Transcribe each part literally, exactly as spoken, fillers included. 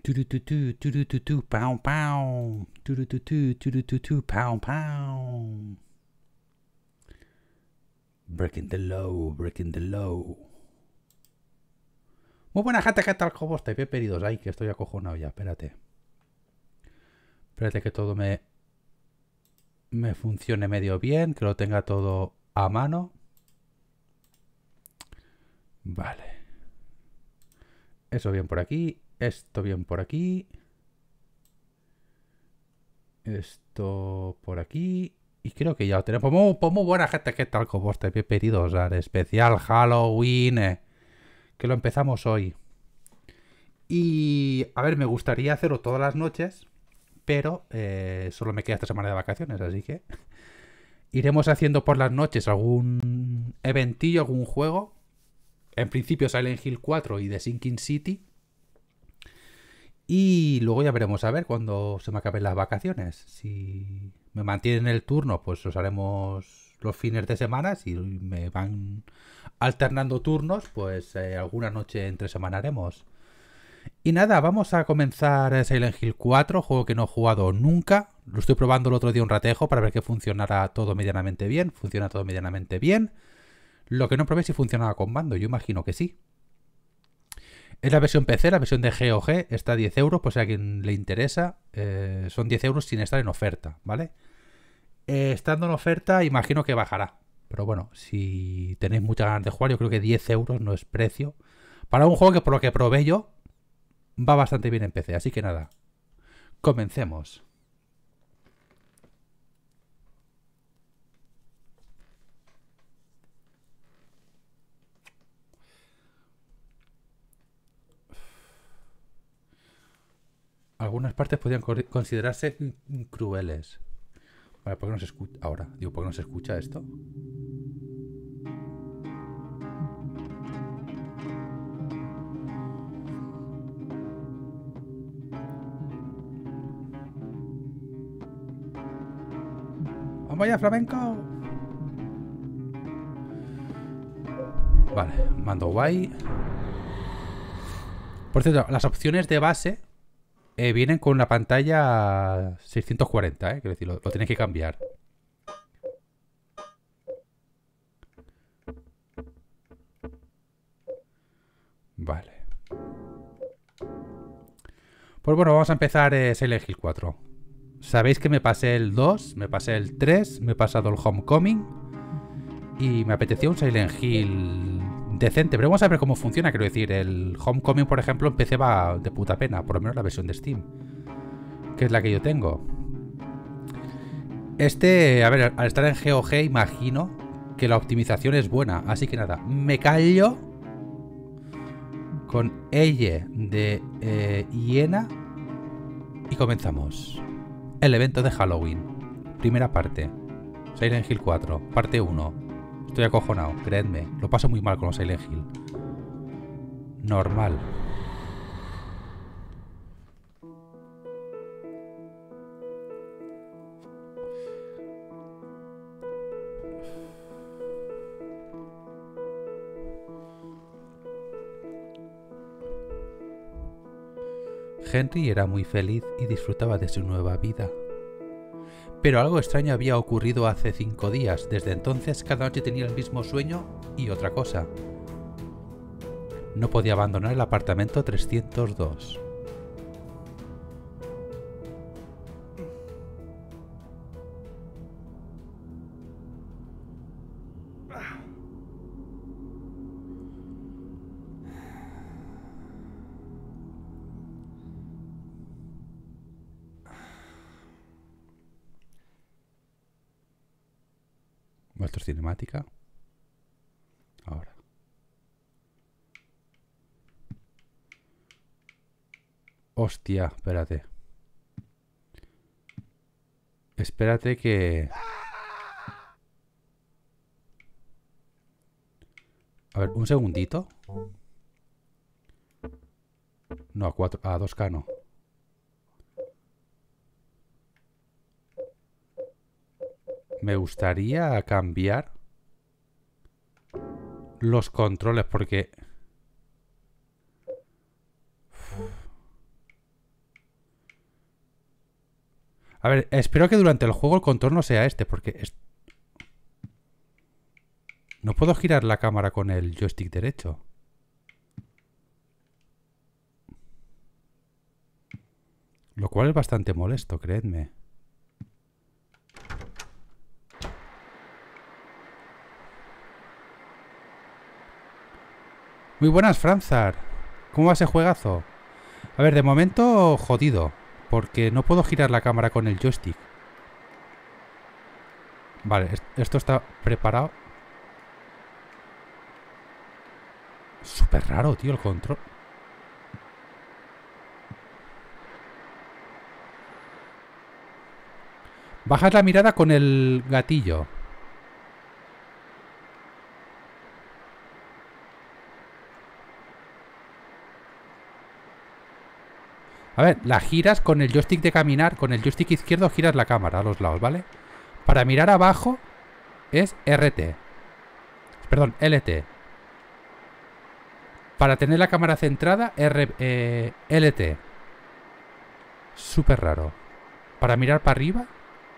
Turututu, turututu, pau, pau. Turututu, turututu, pau, pau. Breaking the low, breaking the low. Muy buena gente, ¿qué tal? ¿Cómo estáis? Bienvenidos. Ay, que estoy acojonado ya, espérate. Espérate que todo me... Me funcione medio bien, que lo tenga todo a mano. Vale. Eso bien por aquí. Esto bien por aquí. Esto por aquí. Y creo que ya lo tenemos. Pues muy, pues muy buena gente, ¿qué tal? ¿Cómo estáis? Bienvenidos al especial Halloween. eh, Que lo empezamos hoy. Y... A ver, me gustaría hacerlo todas las noches. Pero eh, solo me queda esta semana de vacaciones, así que... Iremos haciendo por las noches algún eventillo, algún juego. En principio Silent Hill cuatro y The Sinking City. Y luego ya veremos a ver cuando se me acaben las vacaciones. Si me mantienen el turno, pues los haremos los fines de semana. Si me van alternando turnos, pues eh, alguna noche entre semana haremos. Y nada, vamos a comenzar Silent Hill cuatro, juego que no he jugado nunca. Lo estoy probando el otro día un ratejo para ver que funcionara todo medianamente bien. Funciona todo medianamente bien. Lo que no probé es si funcionaba con mando. Yo imagino que sí. Es la versión P C, la versión de G O G. Está a diez euros, por si a quien le interesa. Eh, son diez euros sin estar en oferta, ¿vale? Eh, estando en oferta, imagino que bajará. Pero bueno, si tenéis muchas ganas de jugar, yo creo que diez euros no es precio. Para un juego que por lo que probé yo, va bastante bien en P C. Así que nada, comencemos. Algunas partes podrían considerarse crueles. Vale, ¿por qué no se escucha ahora? Digo, ¿por qué no se escucha esto? ¡Vamos allá, flamenco! Vale, mando guay. Por cierto, las opciones de base eh, vienen con la pantalla seiscientos cuarenta, ¿eh? Quiero decir, lo, lo tenéis que cambiar. Vale. Pues bueno, vamos a empezar eh, Silent Hill cuatro. Sabéis que me pasé el dos, me pasé el tres, me he pasado el Homecoming y me apetecía un Silent Hill decente. Pero vamos a ver cómo funciona, quiero decir. El Homecoming, por ejemplo, en P C va de puta pena, por lo menos la versión de Steam, que es la que yo tengo. Este, a ver, al estar en G O G imagino que la optimización es buena. Así que nada, me callo con ella de eh, hiena y comenzamos. El evento de Halloween. Primera parte. Silent Hill cuatro, parte uno. Estoy acojonado, creedme. Lo paso muy mal con los Silent Hill. Normal. Henry era muy feliz y disfrutaba de su nueva vida. Pero algo extraño había ocurrido hace cinco días. Desde entonces cada noche tenía el mismo sueño y otra cosa. No podía abandonar el apartamento trescientos dos. Esto es cinemática. Ahora. Hostia, espérate. Espérate que... A ver, un segundito. No, a cuatro, a dos K no. Me gustaría cambiar los controles porque... A ver, espero que durante el juego el control no sea este, porque... Es... No puedo girar la cámara con el joystick derecho. Lo cual es bastante molesto, creedme. Muy buenas, Franzar. ¿Cómo va ese juegazo? A ver, de momento jodido, porque no puedo girar la cámara con el joystick. Vale, esto está preparado. Súper raro, tío, el control. Bajas la mirada con el gatillo. A ver, la giras con el joystick de caminar. Con el joystick izquierdo giras la cámara a los lados, ¿vale? Para mirar abajo es R T. Perdón, L T. Para tener la cámara centrada, R, eh, L T. Súper raro. Para mirar para arriba.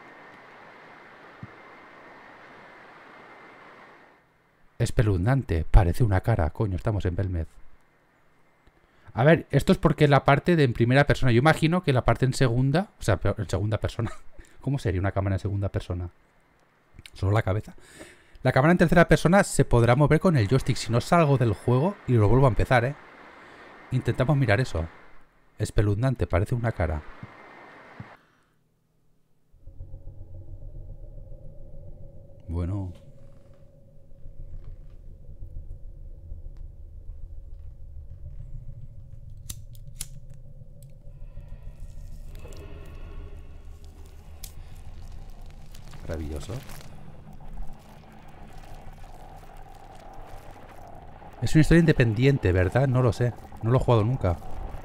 Espeluznante. Parece una cara. Coño, estamos en Belmez. A ver, esto es porque la parte de en primera persona. Yo imagino que la parte en segunda... O sea, en segunda persona. ¿Cómo sería una cámara en segunda persona? Solo la cabeza. La cámara en tercera persona se podrá mover con el joystick. Si no salgo del juego y lo vuelvo a empezar, ¿eh? Intentamos mirar eso. Espeluznante. Parece una cara. Bueno... Maravilloso. Es una historia independiente, ¿verdad? No lo sé. No lo he jugado nunca.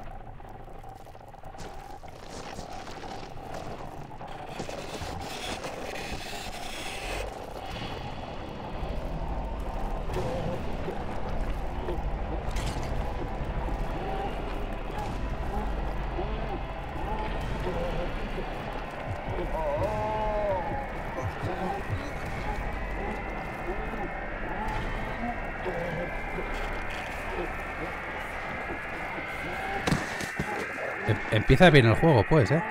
Empieza bien el juego, pues, ¿eh?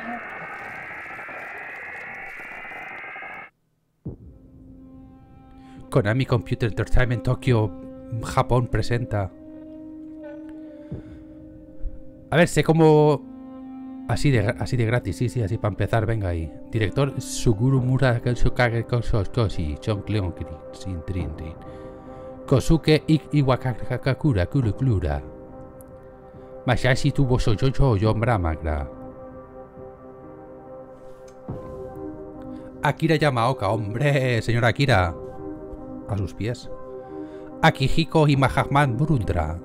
Konami Computer Entertainment Tokyo, Japón presenta. A ver, sé cómo... Así de, así de gratis, sí, sí, así para empezar, venga ahí. Director Suguru Mura Shokage Koshi, Chon Cleon Sin Trin Trin. Kosuke Iwakakakura Kuluklura. Masashi tuvo Soyocho Yon Brahmagra. Akira Yamaoka, hombre, señor Akira. A sus pies. Akihiko y Mahatman Brundra.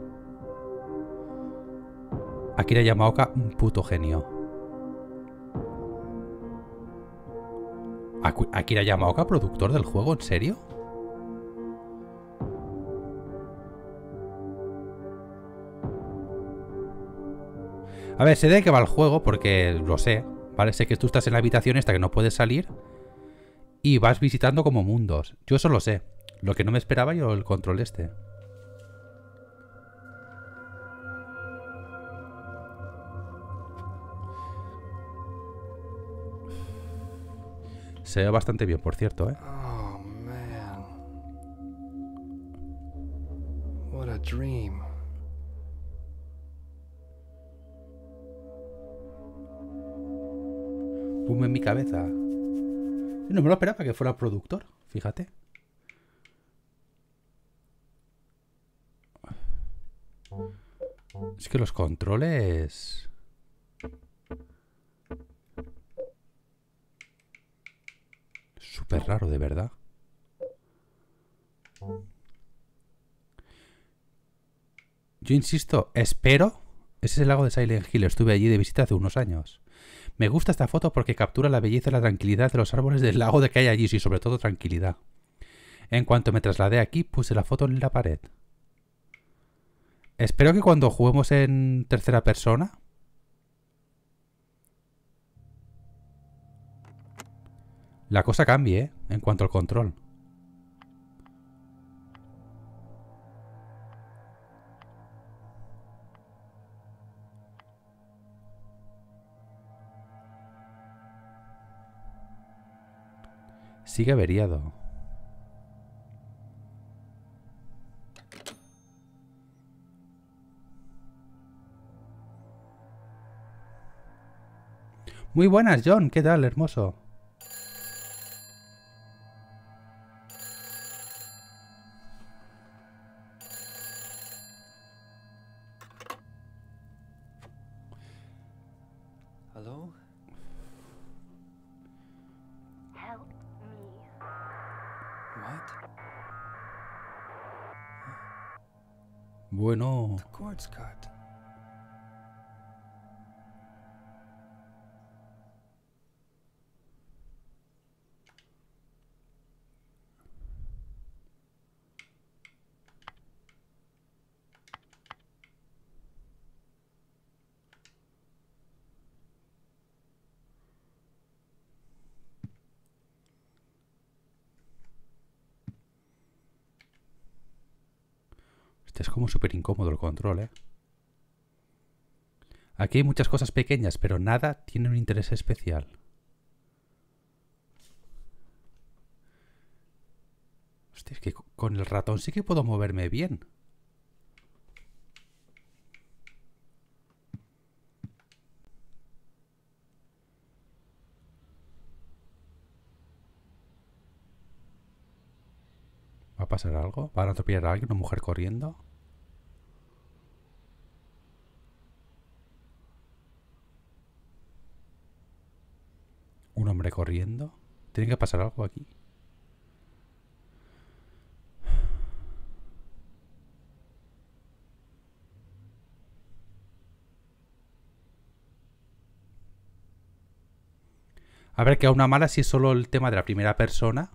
Akira Yamaoka, un puto genio. Akira Yamaoka, productor del juego, ¿en serio? A ver, sé de qué va el juego porque lo sé, ¿vale? Sé que tú estás en la habitación esta que no puedes salir y vas visitando como mundos. Yo eso lo sé. Lo que no me esperaba yo el control este. Se ve bastante bien, por cierto, ¿eh? Oh, man. What a dream. Boom en mi cabeza. No me lo esperaba que fuera productor, fíjate. Es que los controles... Súper raro, de verdad. Yo insisto, espero... Ese es el lago de Silent Hill, estuve allí de visita hace unos años. Me gusta esta foto porque captura la belleza y la tranquilidad de los árboles del lago de que hay allí, y sobre todo tranquilidad. En cuanto me trasladé aquí, puse la foto en la pared. Espero que cuando juguemos en tercera persona... La cosa cambie, ¿eh? En cuanto al control. Sigue averiado. Muy buenas, John. ¿Qué tal, hermoso? Hello? Help me. What? Bueno. The cord's cut. Este es como súper incómodo el control, ¿eh? Aquí hay muchas cosas pequeñas, pero nada tiene un interés especial. Hostia, es que con el ratón sí que puedo moverme bien. ¿Va a pasar algo? ¿Va a atropellar a alguien? ¿Una mujer corriendo? ¿Un hombre corriendo? Tiene que pasar algo aquí. A ver, que a una mala si es solo el tema de la primera persona.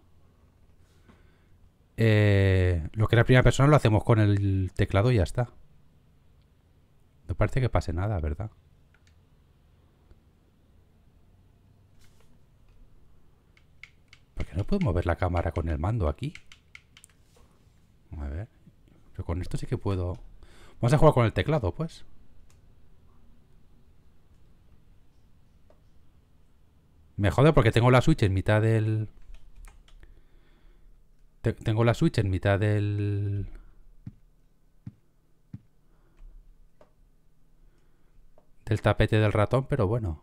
Eh, lo que es la primera persona lo hacemos con el teclado y ya está. No parece que pase nada, ¿verdad? ¿Por qué no puedo mover la cámara con el mando aquí? A ver. Pero con esto sí que puedo. Vamos a jugar con el teclado, pues. Me jode porque tengo la Switch en mitad del... Te- tengo la Switch en mitad del... del tapete del ratón, pero bueno.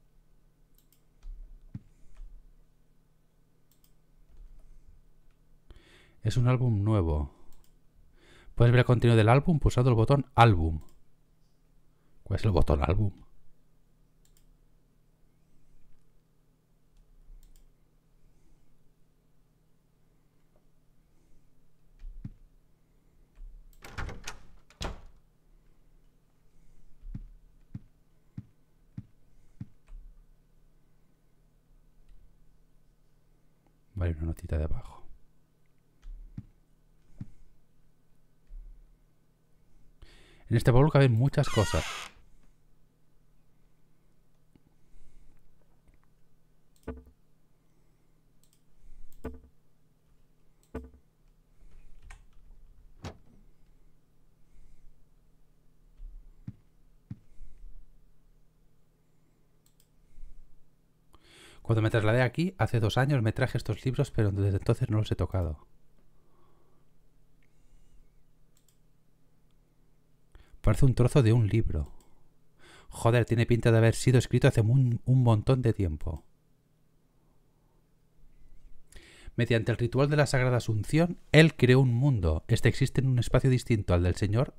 Es un álbum nuevo. Puedes ver el contenido del álbum pulsando el botón álbum. ¿Cuál es el botón álbum? Vale, una notita de abajo. En este baúl caben muchas cosas. Cuando me trasladé aquí, hace dos años me traje estos libros, pero desde entonces no los he tocado. Parece un trozo de un libro. Joder, tiene pinta de haber sido escrito hace un, un montón de tiempo. Mediante el ritual de la Sagrada Asunción, él creó un mundo. Este existe en un espacio distinto al del Señor.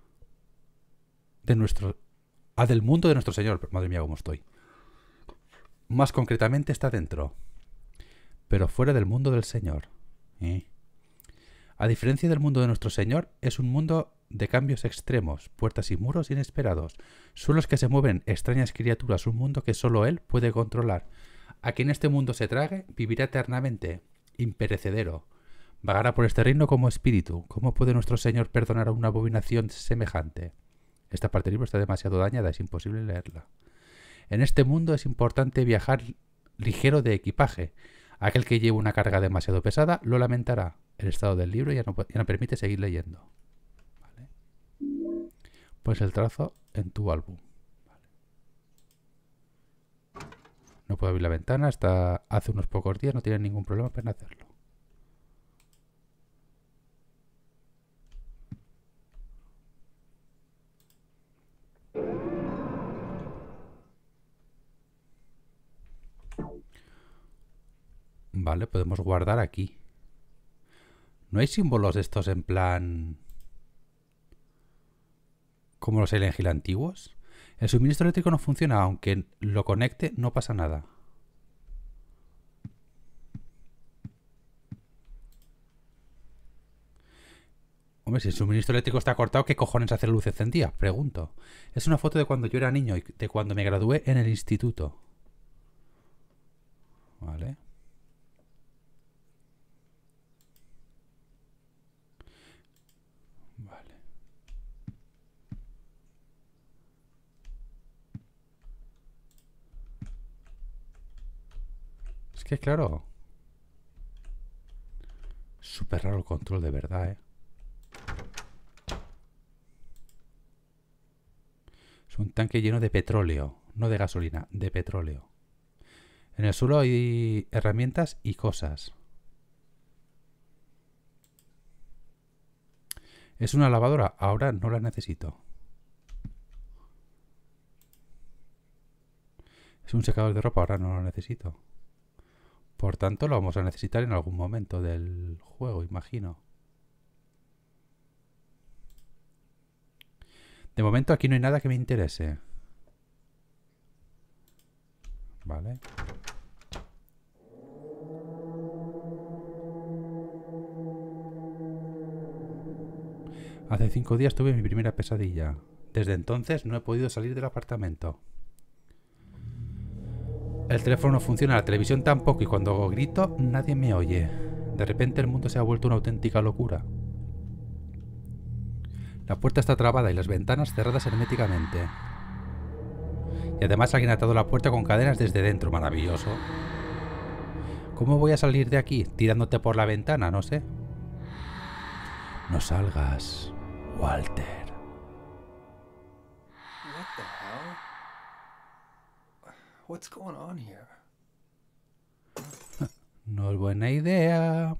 De nuestro... al del mundo de nuestro Señor. Madre mía, cómo estoy. Más concretamente está dentro. Pero fuera del mundo del Señor. ¿Eh? A diferencia del mundo de nuestro Señor, es un mundo de cambios extremos, puertas y muros inesperados, suelos que se mueven extrañas criaturas, un mundo que solo Él puede controlar. A quien este mundo se trague, vivirá eternamente, imperecedero. Vagará por este reino como espíritu. ¿Cómo puede nuestro Señor perdonar a una abominación semejante? Esta parte del libro está demasiado dañada, es imposible leerla. En este mundo es importante viajar ligero de equipaje. Aquel que lleve una carga demasiado pesada lo lamentará. El estado del libro ya no, ya no permite seguir leyendo. ¿Vale? Pues el trazo en tu álbum. Vale. No puedo abrir la ventana. Hasta hace unos pocos días no tiene ningún problema para hacerlo. Vale, podemos guardar aquí. ¿No hay símbolos de estos en plan como los Silent Hill antiguos? El suministro eléctrico no funciona, aunque lo conecte no pasa nada. Hombre, si el suministro eléctrico está cortado, ¿qué cojones hace la luz encendida? Pregunto. Es una foto de cuando yo era niño y de cuando me gradué en el instituto. Vale. Vale. Es que claro. Súper raro el control de verdad, ¿eh? Es un tanque lleno de petróleo. No de gasolina, de petróleo. En el suelo hay herramientas y cosas. Es una lavadora. Ahora no la necesito. Es un secador de ropa. Ahora no lo necesito. Por tanto, lo vamos a necesitar en algún momento del juego, imagino. De momento aquí no hay nada que me interese. Vale. Hace cinco días tuve mi primera pesadilla. Desde entonces no he podido salir del apartamento. El teléfono no funciona, la televisión tampoco y cuando grito nadie me oye. De repente el mundo se ha vuelto una auténtica locura. La puerta está trabada y las ventanas cerradas herméticamente. Y además alguien ha atado la puerta con cadenas desde dentro. Maravilloso. ¿Cómo voy a salir de aquí? ¿Tirándote por la ventana? No sé. No salgas, Walter. What the hell? What's going on here? No es buena idea.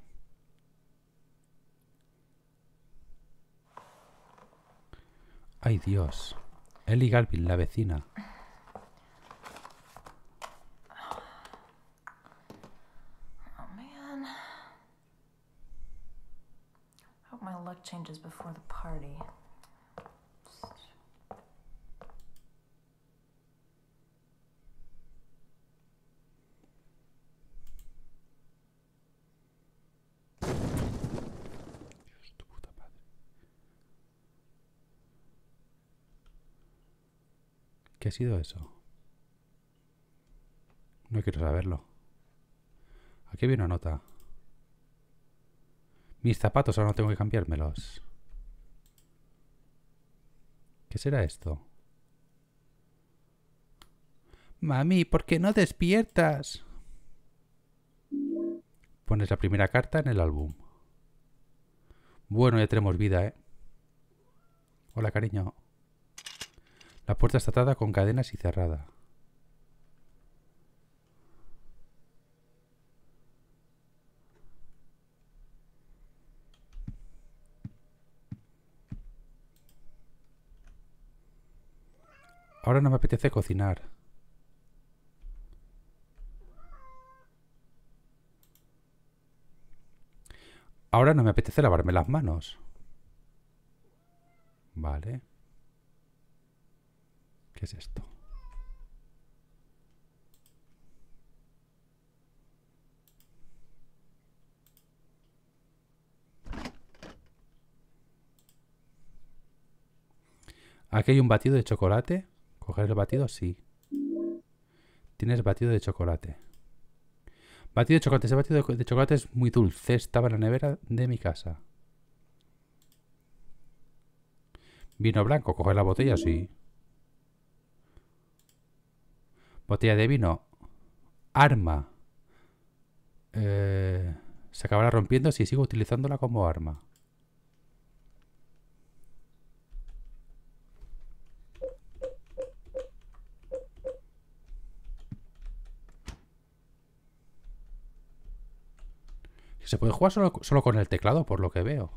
Ay, Dios. Ellie Galvin, la vecina. Oh man. Hope my luck changes before the party. Dios, tu puta madre. ¿Qué ha sido eso? No quiero saberlo. Aquí viene una nota. Mis zapatos ahora no tengo que cambiármelos. ¿Qué será esto? Mami, ¿por qué no despiertas? Pones la primera carta en el álbum. Bueno, ya tenemos vida, ¿eh? Hola, cariño. La puerta está atada con cadenas y cerrada. Ahora no me apetece cocinar. Ahora no me apetece lavarme las manos. Vale. ¿Qué es esto? Aquí hay un batido de chocolate. ¿Coger el batido? Sí. Tienes batido de chocolate. Batido de chocolate. Ese batido de chocolate es muy dulce. Estaba en la nevera de mi casa. Vino blanco. ¿Coger la botella? Sí. Botella de vino. Arma. Eh, se acabará rompiendo si sigo utilizándola como arma. Se puede jugar solo, solo con el teclado, por lo que veo.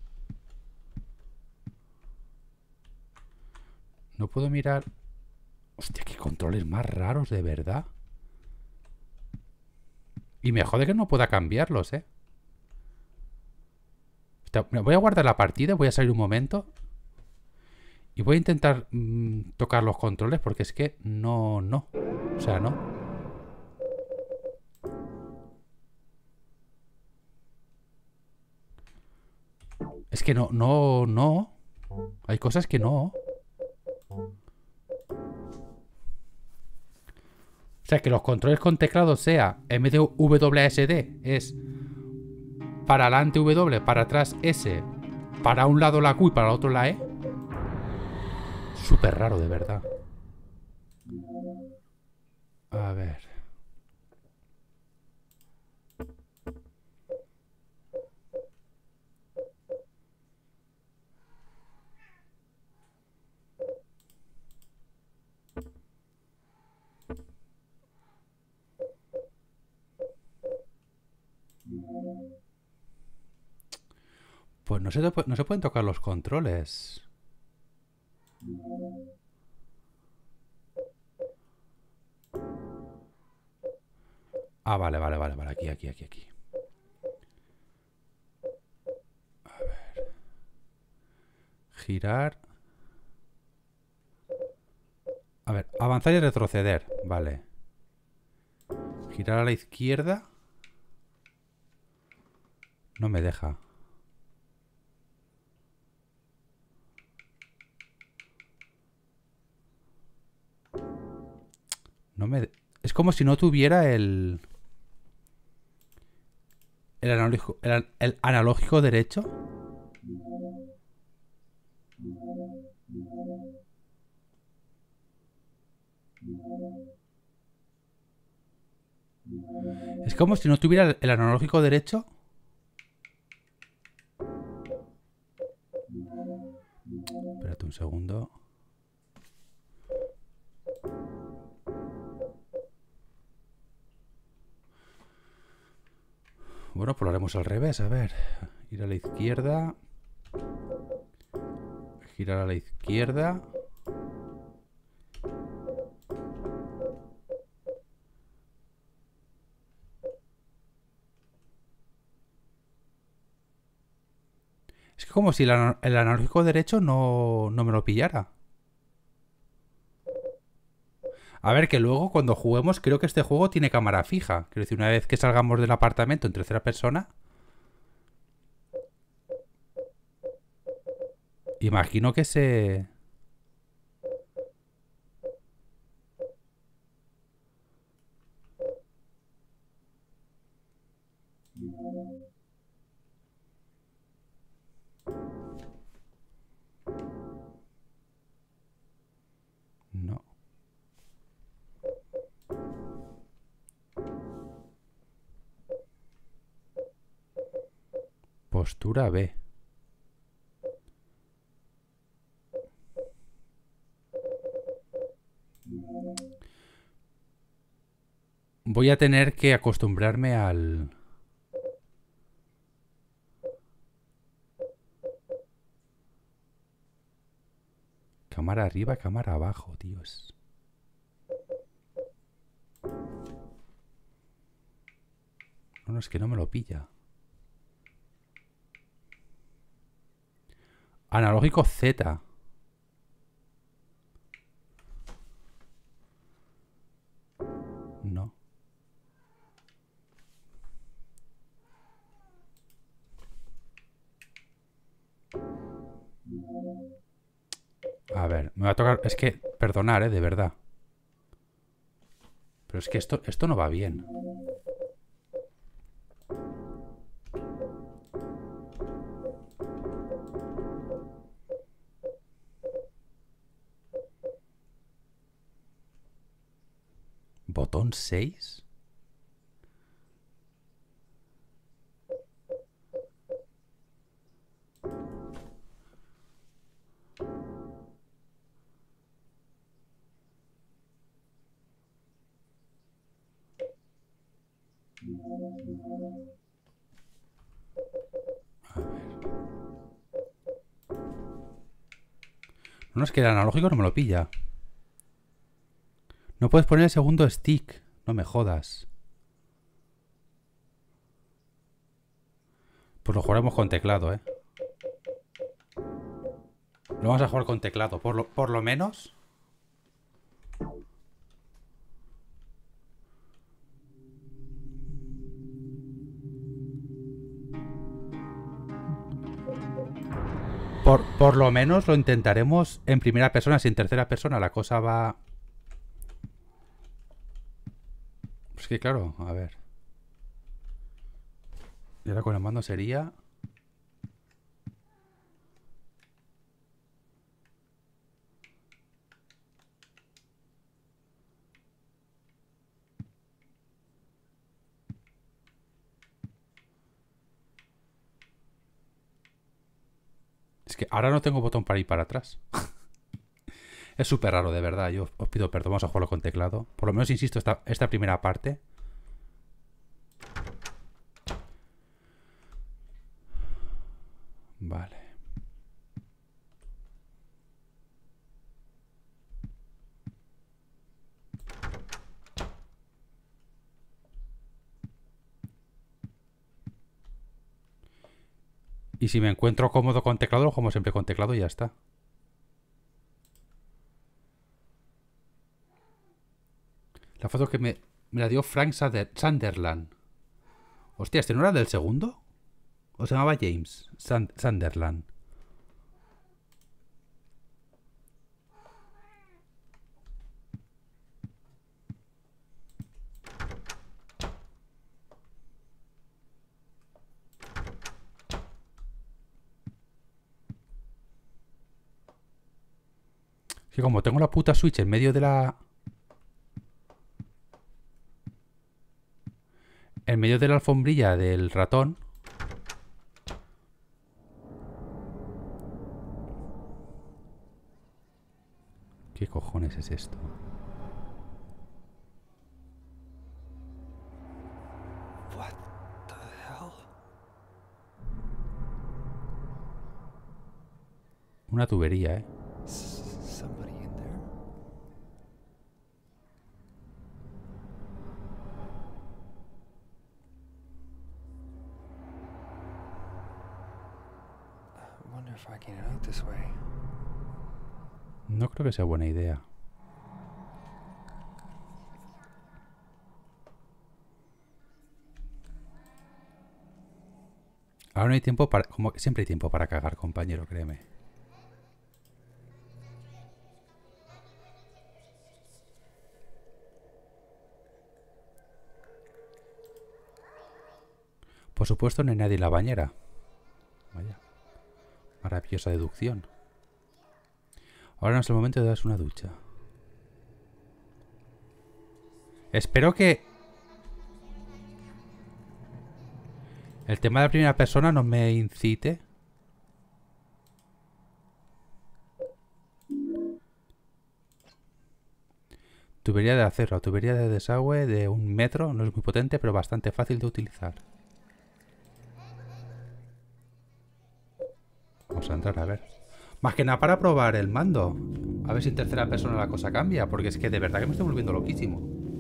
No puedo mirar... Hostia, qué controles más raros, de verdad. Y me jode que no pueda cambiarlos, ¿eh? Voy a guardar la partida, voy a salir un momento. Y voy a intentar mmm, tocar los controles porque es que no, no. O sea, no. Es que no, no, no. Hay cosas que no. O sea, que los controles con teclado sea en vez de W S D es para adelante W, para atrás S, para un lado la Q y para el otro la E. Súper raro, de verdad. A ver. Pues no se, no se pueden tocar los controles. Ah, vale, vale, vale, vale. Aquí, aquí, aquí, aquí. A ver. Girar. A ver, avanzar y retroceder. Vale. Girar a la izquierda. No me deja. No me... De... Es como si no tuviera el... El analógico, el, el analógico derecho. Es como si no tuviera el, el analógico derecho. Espérate un segundo. Bueno, pues lo haremos al revés. A ver. Ir a la izquierda. Girar a la izquierda. Es que como si el, el analógico derecho no, no me lo pillara. A ver, que luego cuando juguemos, creo que este juego tiene cámara fija. Quiero decir, una vez que salgamos del apartamento en tercera persona, imagino que se... No. Postura B. Voy a tener que acostumbrarme al... Cámara arriba, cámara abajo, tíos. No, no, es que no me lo pilla. Analógico Z. No. A ver, me va a tocar... Es que, perdonar, eh, de verdad. Pero es que esto, esto no va bien. ¿Botón seis? A ver. No, es que el analógico no me lo pilla. No puedes poner el segundo stick. No me jodas. Pues lo jugaremos con teclado, ¿eh? Lo vamos a jugar con teclado. Por lo, por lo menos... Por, por lo menos lo intentaremos en primera persona. Si en tercera persona la cosa va... Es que claro, a ver. Y ahora con el mando sería... Es que ahora no tengo botón para ir para atrás. Es súper raro, de verdad. Yo os pido perdón, vamos a jugarlo con teclado. Por lo menos, insisto, esta, esta primera parte. Vale. Y si me encuentro cómodo con teclado, lo juego siempre con teclado y ya está. La foto que me, me la dio Frank Sander, Sunderland. Hostia, ¿este no era del segundo? ¿O se llamaba James Sand, Sunderland? Es que como tengo la puta Switch en medio de la... En medio de la alfombrilla del ratón... ¿Qué cojones es esto? What the hell? Una tubería, ¿eh? S- somebody in there? I wonder if I can get out this way. No creo que sea buena idea. Ahora no hay tiempo para... Como siempre hay tiempo para cagar, compañero, créeme. Por supuesto no hay nadie en la bañera. Vaya. Maravillosa deducción. Ahora no es el momento de darse una ducha. Espero que... el tema de la primera persona no me incite. Tubería de acero. Tubería de desagüe de un metro. No es muy potente, pero bastante fácil de utilizar. Vamos a entrar a ver. Más que nada para probar el mando. A ver si en tercera persona la cosa cambia. Porque es que de verdad que me estoy volviendo loquísimo.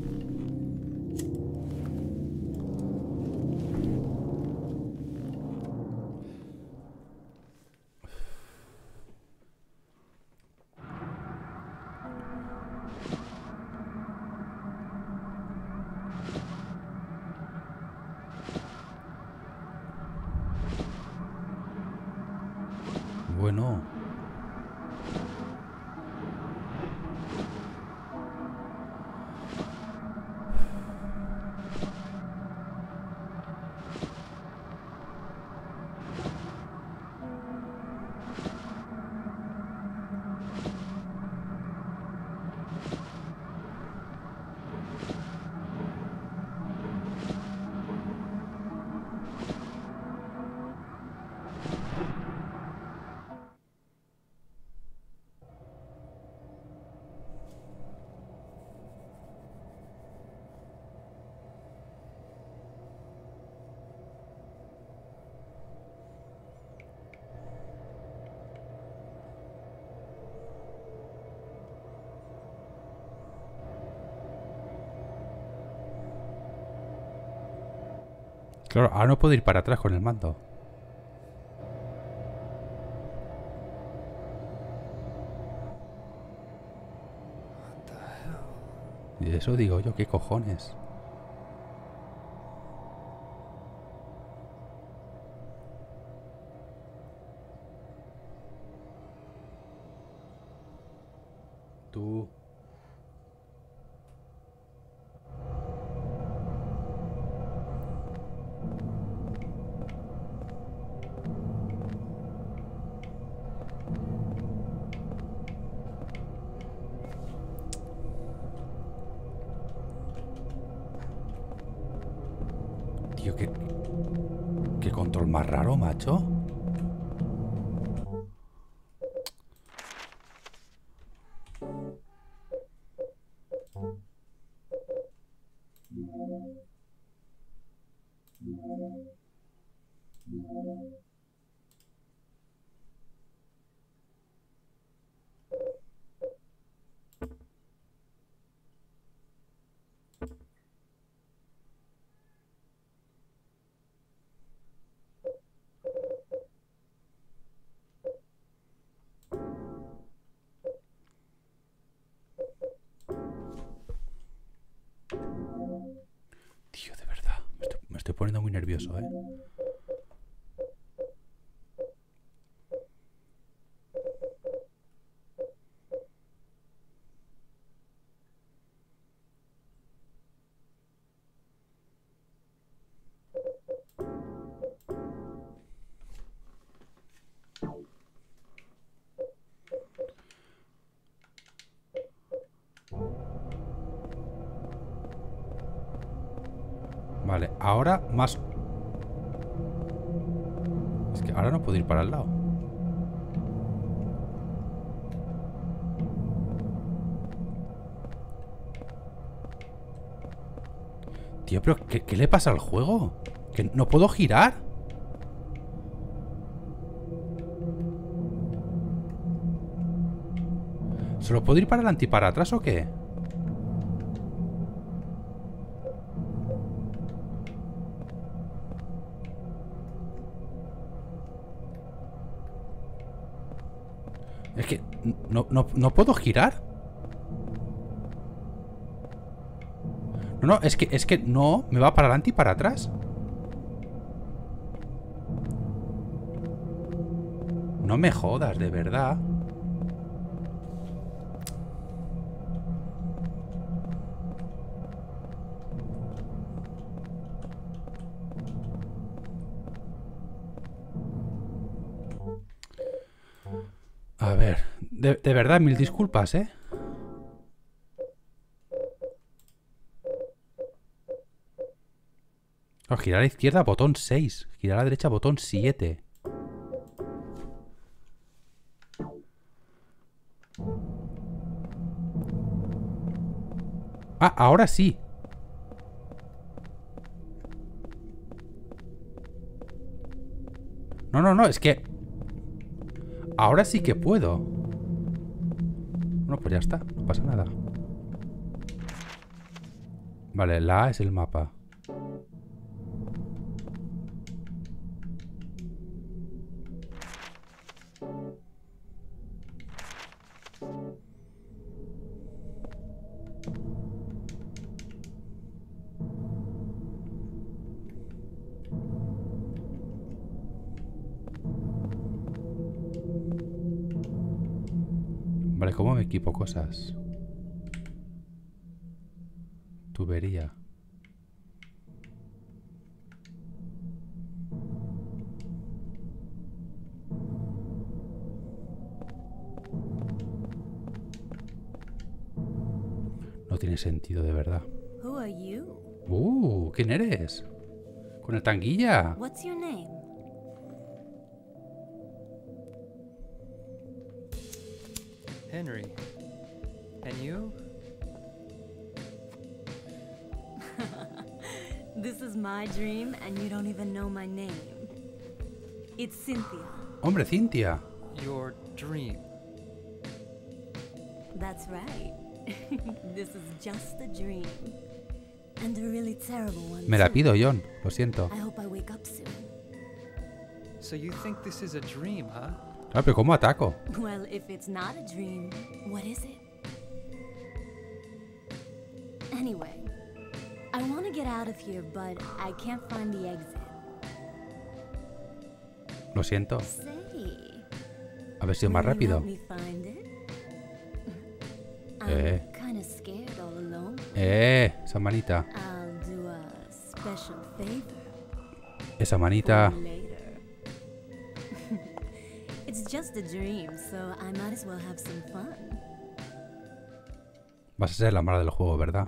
Bueno. Claro, ahora no puedo ir para atrás con el mando. What the hell? Y eso digo yo, ¿qué cojones? Tú... Tío, qué... qué control más raro, macho. Tío, de verdad, me estoy, me estoy poniendo muy nervioso, ¿eh? Vale, ahora más... Es que ahora no puedo ir para el lado. Tío, pero ¿qué, qué le pasa al juego? ¿Que no puedo girar? ¿Solo puedo ir para adelante y para atrás o qué? Es que no, no, no puedo girar. No, no, es que, es que no, me va para adelante y para atrás. No me jodas, de verdad. A ver, de, de verdad, mil disculpas, ¿eh? No, girar a la izquierda, botón seis. Girar a la derecha, botón siete. Ah, ahora sí. No, no, no, es que... Ahora sí que puedo. Bueno, pues ya está, no pasa nada. Vale, la A es el mapa. Vale, ¿cómo me equipo cosas? Tubería. No tiene sentido, de verdad. Who are you? Uh, ¿quién eres? Con el tanguilla. What's your name? Henry. And you? This is my dream and you don't even know my name. It's Cynthia. Hombre, Cintia. Your dream. That's right. This is just a dream. And a really terrible one. Me la too. pido, John. Lo siento. I hope I wake up soon. So you think this is a dream, huh? Ah, pero ¿cómo ataco? Well, if it's not a dream, what is it? Anyway, I want to get out of here, but I can't find the exit. Lo siento. Say, A ver si es más will you rápido. help me find it? I'm Eh. kinda scared all alone. Eh, esa manita. I'll do a special favor Esa for manita. you later. It's just a dream, so I might as well have some fun. Vas a ser la mala del juego, ¿verdad?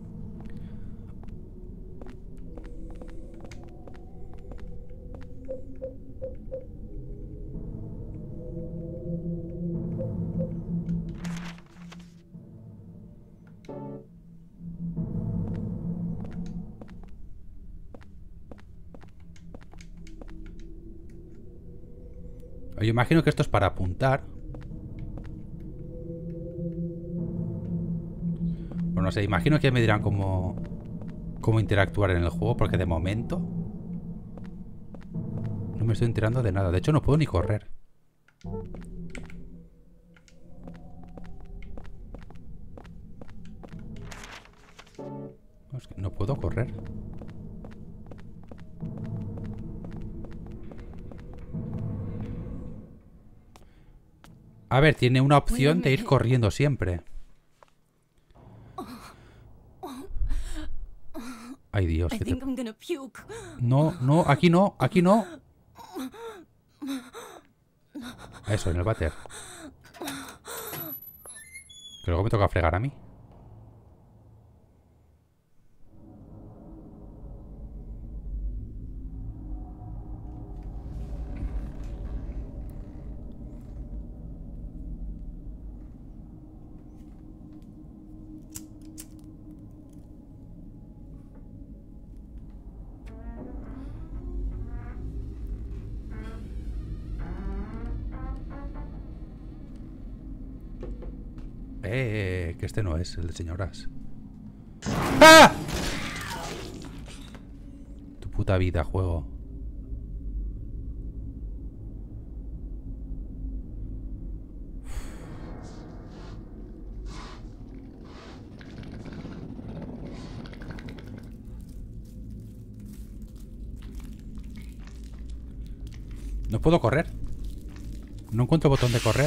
Yo imagino que esto es para apuntar. Bueno, no sé, imagino que me dirán cómo, cómo interactuar en el juego, porque de momento no me estoy enterando de nada. De hecho, no puedo ni correr. No, es que no puedo correr. A ver, tiene una opción de ir corriendo siempre. Ay, Dios. I que te- think I'm gonna puke. No, no, aquí no, aquí no. Eso, en el váter. Que luego me toca fregar a mí. Eh, que este no es el de señoras. ¡Ah! Tu puta vida, juego. No puedo correr. No encuentro botón de correr.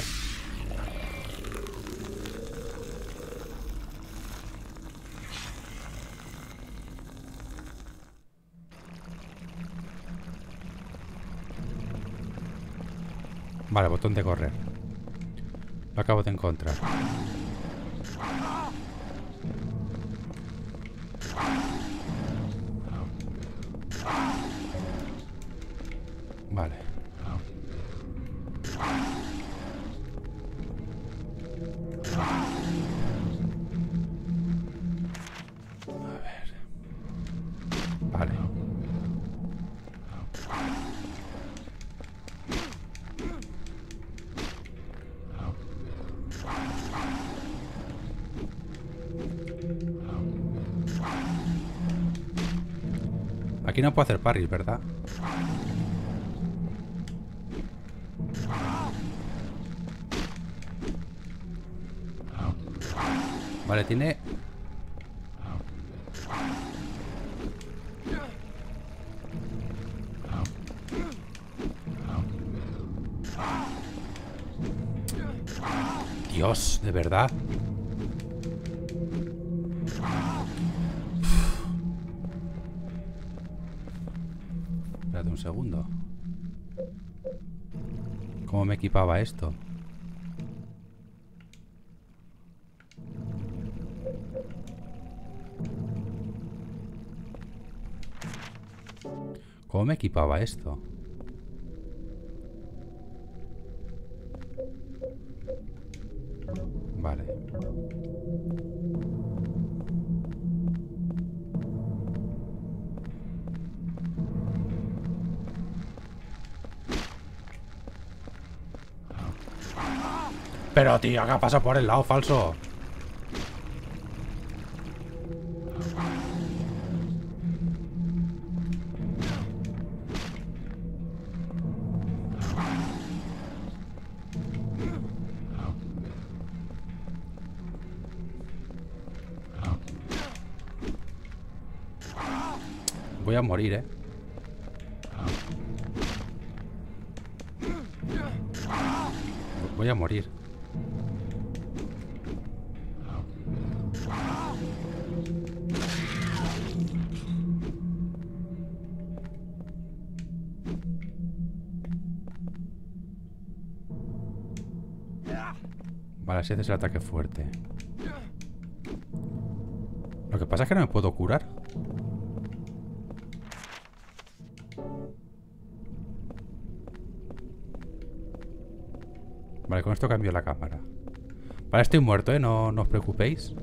Vale, botón de correr. Lo acabo de encontrar. Vale. A ver. Vale. Aquí no puedo hacer parry, ¿verdad? Vale, tiene... Dios, de verdad. Espérate un segundo. ¿Cómo me equipaba esto? ¿Cómo me equipaba esto? Vale. Pero tío, ¿qué ha pasado por el lado falso? Voy a morir, ¿eh? Voy a morir. Vale, si haces el ataque fuerte. Lo que pasa es que no me puedo curar. Vale, con esto cambio la cámara. Vale, estoy muerto, ¿eh? No, no os preocupéis.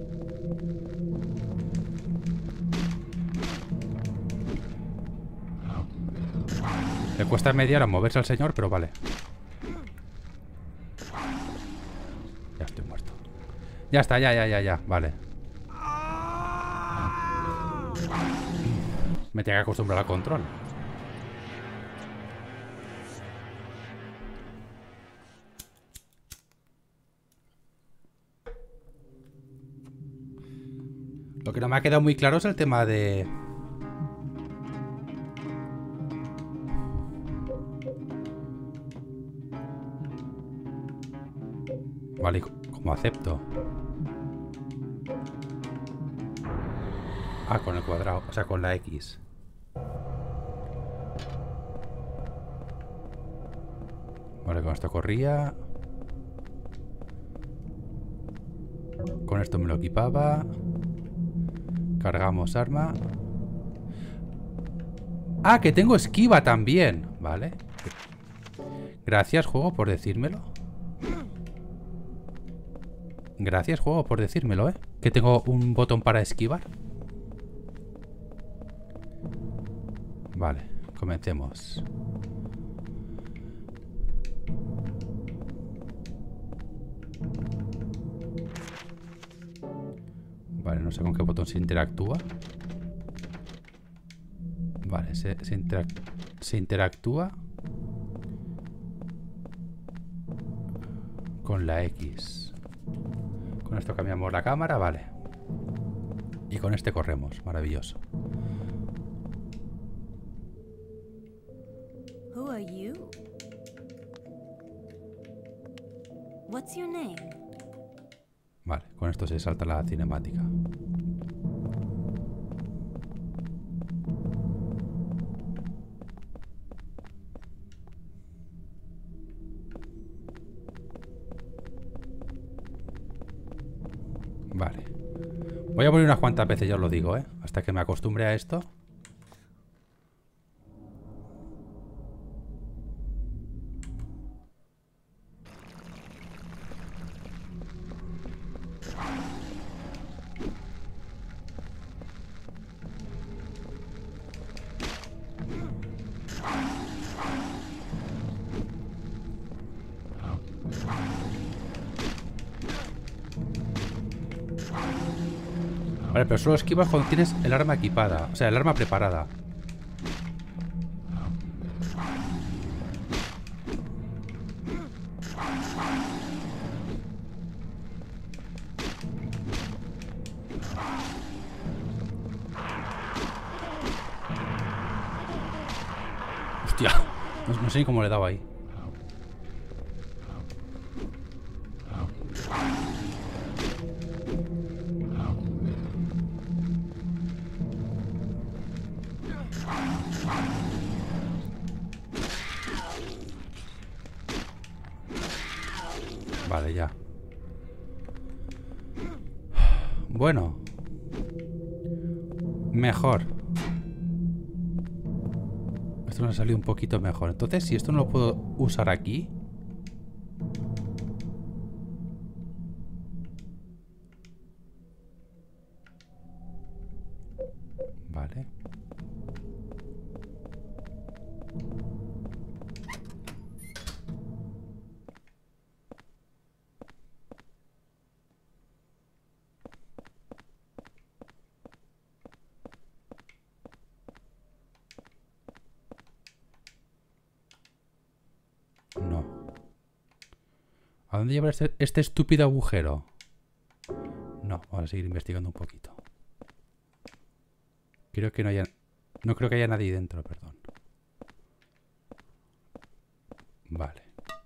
Le cuesta media hora moverse al señor, pero vale. Ya estoy muerto. Ya está, ya, ya, ya, ya. Vale. Me tengo que acostumbrar al control. Lo que no me ha quedado muy claro es el tema de... Vale, ¿cómo acepto? Ah, con el cuadrado, o sea, con la X. Vale, con esto corría. Con esto me lo equipaba. Cargamos arma. Ah, que tengo esquiva también. Vale. Gracias, juego, por decírmelo. Gracias, juego, por decírmelo, ¿eh? Que tengo un botón para esquivar. Vale, comencemos. Vale, no sé con qué botón se interactúa. Vale, se, se, interac se interactúa con la X. Con esto cambiamos la cámara, vale. Y con este corremos, maravilloso. Who are you? What's your name? Vale, con esto se salta la cinemática. Vale. Voy a poner unas cuantas veces, ya os lo digo, ¿eh? Hasta que me acostumbre a esto. Vale, pero solo esquivas cuando tienes el arma equipada. O sea, el arma preparada. Hostia. No, no sé ni cómo le he dado ahí. Vale, ya. Bueno. Mejor. Esto nos ha salido un poquito mejor. Entonces, si esto no lo puedo usar aquí... Vale. No. ¿A dónde lleva este, este estúpido agujero? No, vamos a seguir investigando un poquito. Creo que no haya No creo que haya nadie dentro, perdón. Vale.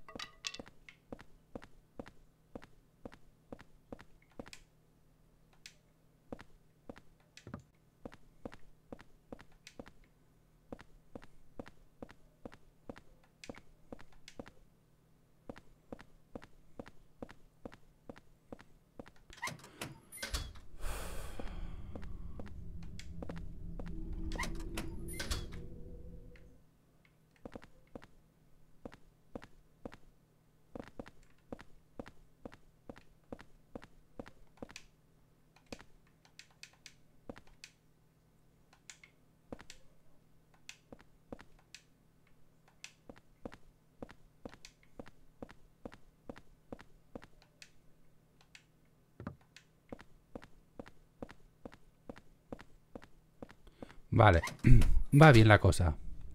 Vale. Va bien la cosa.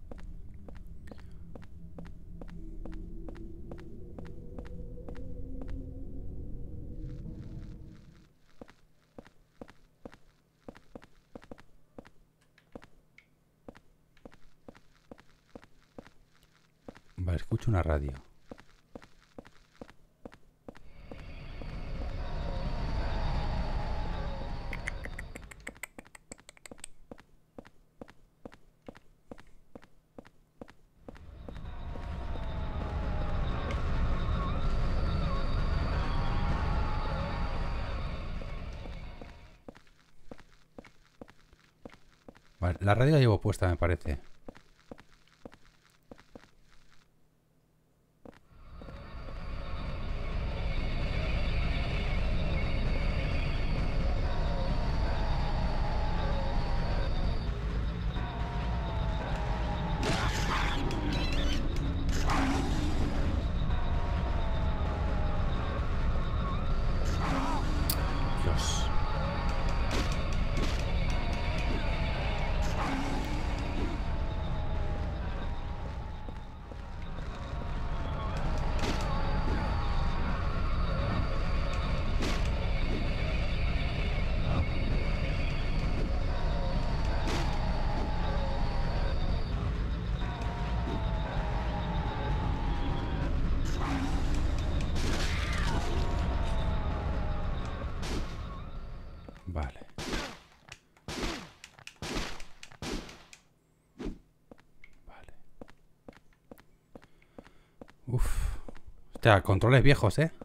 Vale, escucho una radio. Vale, la radio la llevo puesta, me parece. Dios. Vale. Vale. Uf. Hostia, controles viejos, ¿eh?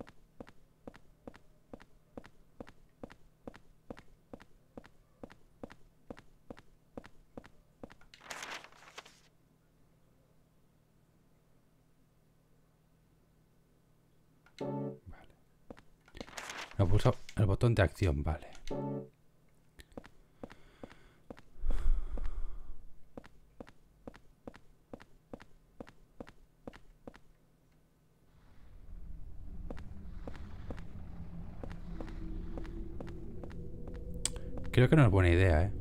Vale. No pulso el botón de acción, vale. Creo que no es buena idea, ¿eh?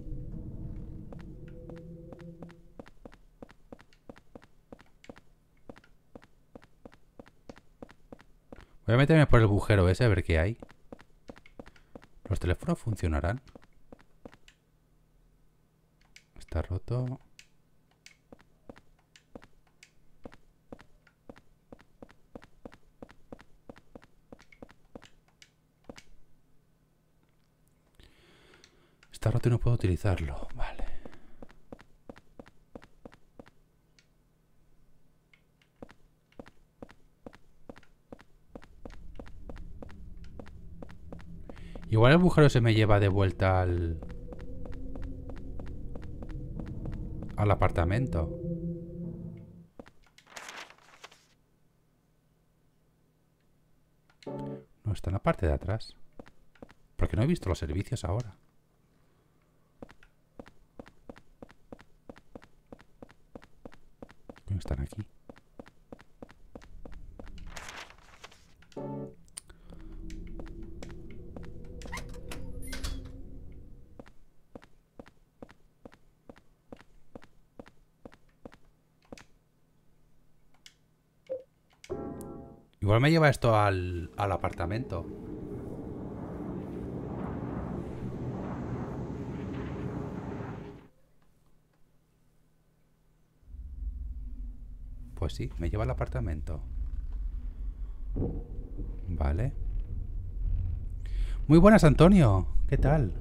Voy a meterme por el agujero ese a ver qué hay. ¿Los teléfonos funcionarán? Está roto. Está roto y no puedo utilizarlo. Vale. Igual el agujero se me lleva de vuelta al... al apartamento. No, está en la parte de atrás. Porque no he visto los servicios ahora. ¿Cómo están aquí? Igual me lleva esto al, al apartamento. Pues sí, me lleva al apartamento. Vale. Muy buenas, Antonio. ¿Qué tal?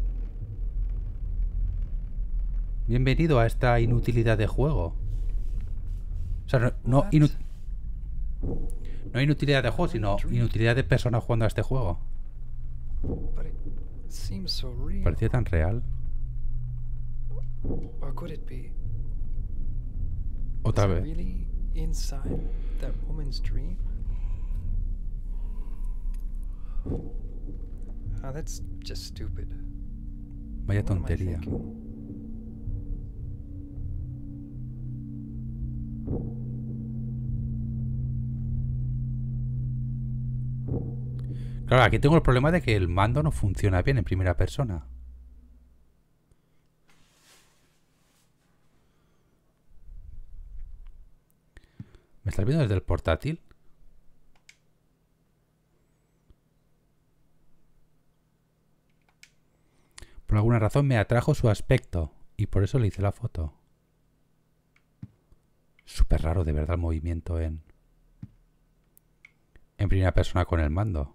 Bienvenido a esta inutilidad de juego. O sea, no, no, inu no inutilidad de juego, sino inutilidad de persona jugando a este juego. But it seems so real. Parecía tan real. Or could it be? Otra Was it vez. really inside that woman's dream? Ah, that's just stupid. Vaya What am I tontería. thinking? Claro, aquí tengo el problema de que el mando no funciona bien en primera persona. ¿Me estás viendo desde el portátil? Por alguna razón me atrajo su aspecto y por eso le hice la foto. Súper raro de verdad el movimiento en... en primera persona con el mando.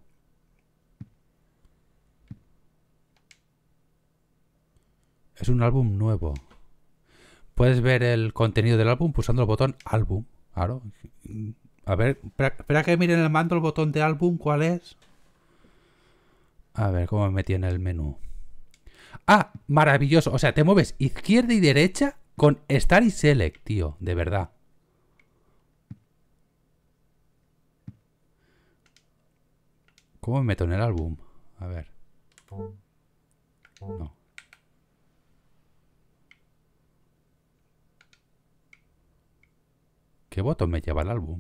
Es un álbum nuevo. Puedes ver el contenido del álbum pulsando el botón álbum. Claro. A ver, espera, espera que mire en el mando el botón de álbum. ¿Cuál es? A ver, ¿cómo me metí en el menú? Ah, maravilloso. O sea, te mueves izquierda y derecha con Start y Select, tío. De verdad. ¿Cómo me meto en el álbum? A ver. No. ¿Qué botón me lleva al álbum?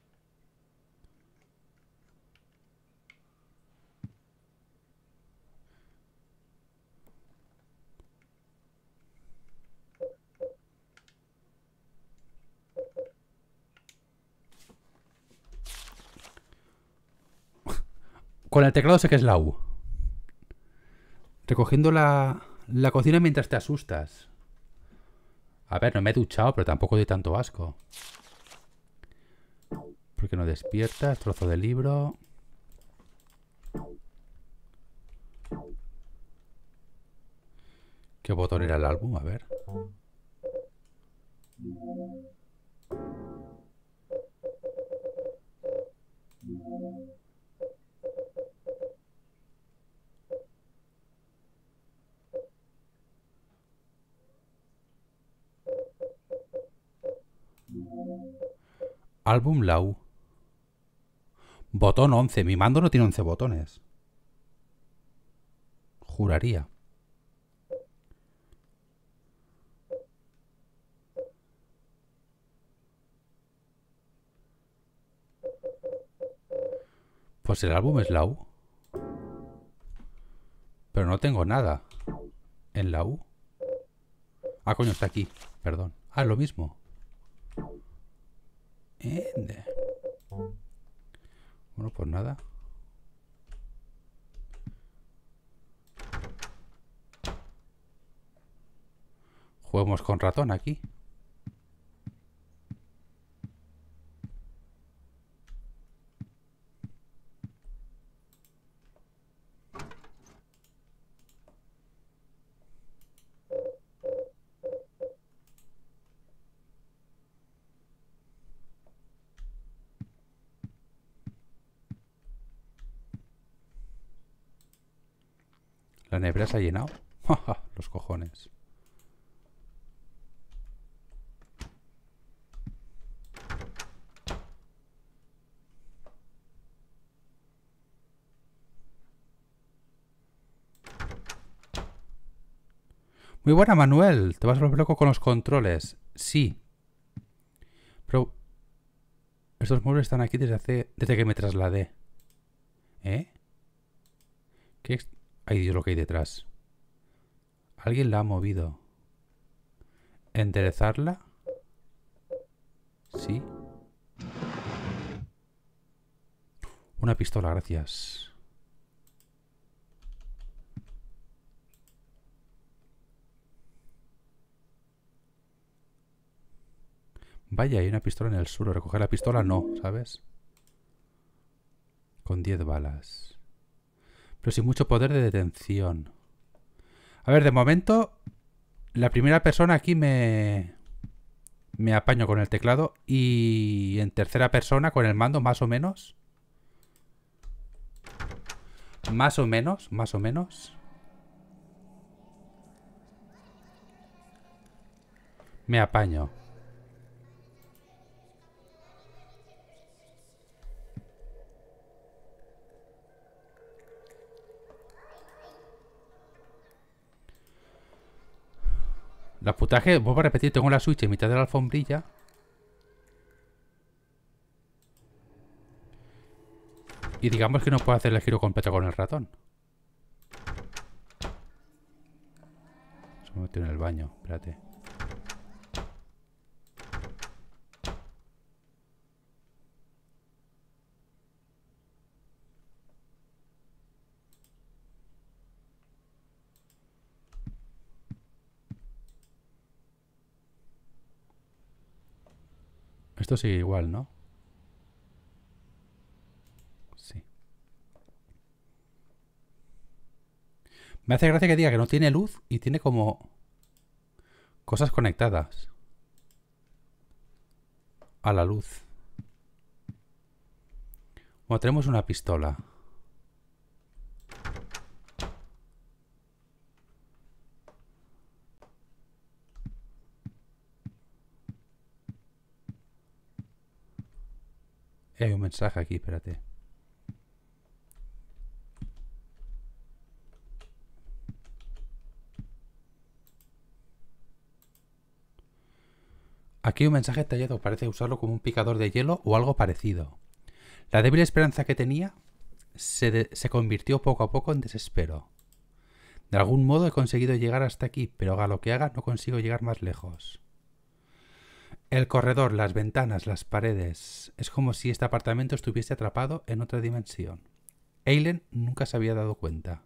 Con el teclado sé que es la U. Recogiendo la, la cocina mientras te asustas. A ver, no me he duchado, pero tampoco doy tanto asco. ¿Por qué no despiertas? Trozo de libro. ¿Qué botón era el álbum? A ver. Álbum la U. Botón once. Mi mando no tiene once botones. Juraría. Pues el álbum es la U. Pero no tengo nada en la U. Ah, coño, está aquí. Perdón. Ah, es lo mismo. Ende. Bueno, pues nada. Juguemos con ratón aquí. La nevera se ha llenado. Los cojones. Muy buena, Manuel. ¿Te vas a volver loco con los controles? Sí. Pero... estos muebles están aquí desde hace... desde que me trasladé. ¿Eh? ¿Qué es...? Ay, Dios, lo que hay detrás. Alguien la ha movido. ¿Enderezarla? Sí. Una pistola, gracias. Vaya, hay una pistola en el suelo. Recoger la pistola no, ¿sabes? Con diez balas. Pero sin mucho poder de detención. A ver, de momento, la primera persona aquí me... Me apaño con el teclado. Y en tercera persona con el mando, más o menos. Más o menos, más o menos. Me apaño. La putaje, vuelvo a repetir, tengo la Switch en mitad de la alfombrilla. Y digamos que no puedo hacer el giro completo con el ratón. Se me metió en el baño, espérate. Esto sigue igual, ¿no? Sí. Me hace gracia que diga que no tiene luz y tiene como cosas conectadas a la luz. Bueno, tenemos una pistola. Hay un mensaje aquí, espérate. Aquí hay un mensaje tallado. Parece usarlo como un picador de hielo o algo parecido. La débil esperanza que tenía se, de- se convirtió poco a poco en desespero. De algún modo he conseguido llegar hasta aquí, pero haga lo que haga no consigo llegar más lejos. El corredor, las ventanas, las paredes. Es como si este apartamento estuviese atrapado en otra dimensión. Eileen nunca se había dado cuenta.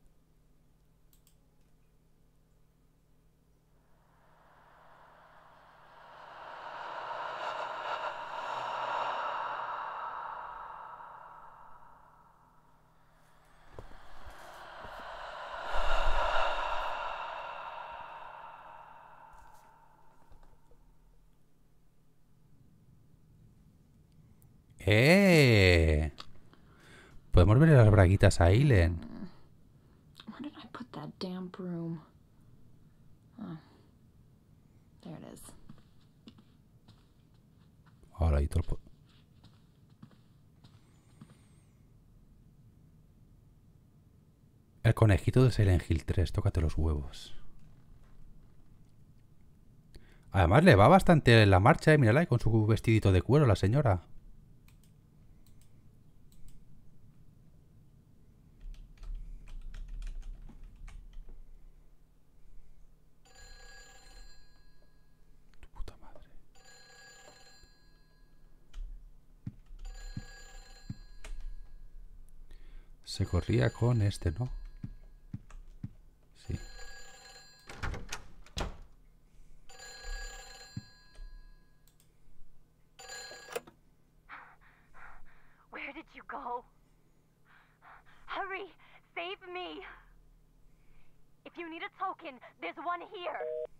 ¡Eh! Podemos ver las braguitas a Eileen. Where did I put that damn broom? Oh. There it is. Ahora hay todo el po- El conejito de Silent Hill tres. Tócate los huevos. Además le va bastante la marcha, eh. Mírala ahí con su vestidito de cuero la señora. Tu puta madre. Se corría con este, ¿no? Sí. Where did you go? Hurry! Save me! If you need a token, there's one here.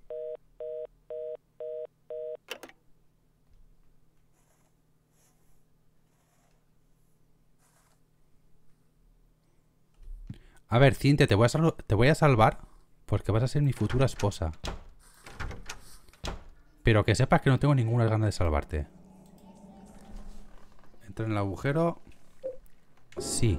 A ver, Cintia, te voy a, sal- te voy a salvar porque vas a ser mi futura esposa. Pero que sepas que no tengo ninguna gana de salvarte. Entra en el agujero. Sí.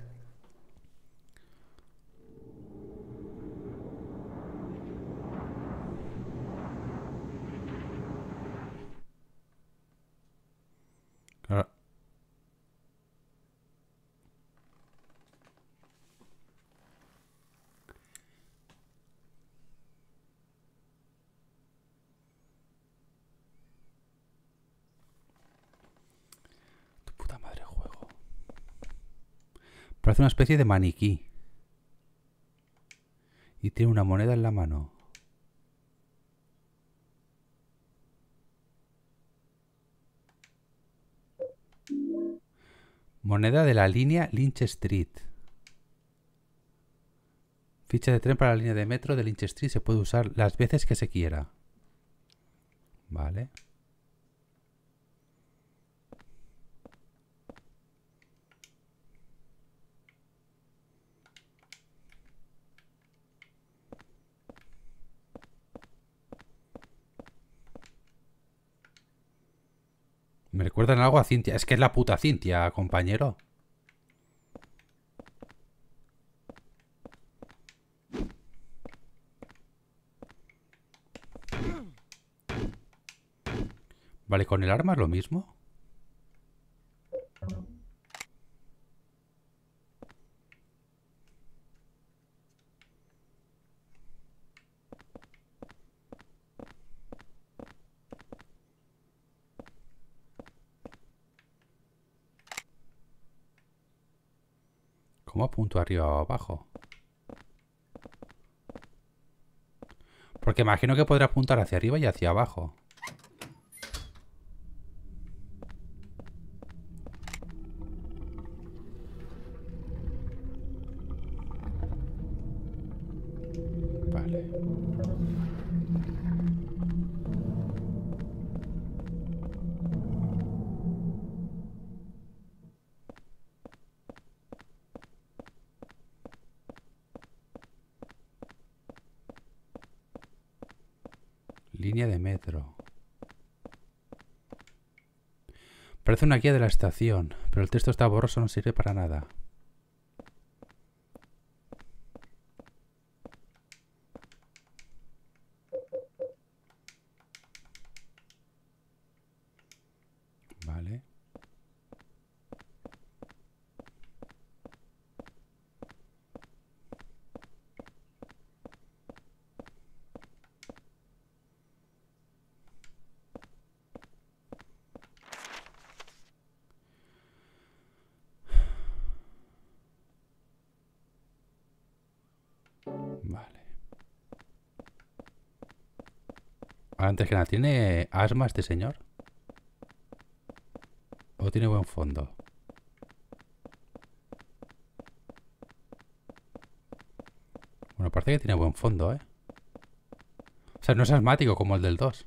Claro. Tu puta madre juego. Parece una especie de maniquí. Y tiene una moneda en la mano. Moneda de la línea Lynch Street. Ficha de tren para la línea de metro de Lynch Street. Se puede usar las veces que se quiera. Vale. Me recuerdan algo a Cintia. Es que es la puta Cintia, compañero. Vale, con el arma es lo mismo. ¿Cómo apunto arriba o abajo? Porque imagino que podré apuntar hacia arriba y hacia abajo. Vale. Línea de metro. Parece una guía de la estación, pero el texto está borroso, no sirve para nada. Vale. Vale. Antes que nada, ¿tiene asma este señor? ¿O tiene buen fondo? Bueno, parece que tiene buen fondo, ¿eh? O sea, no es asmático como el del dos.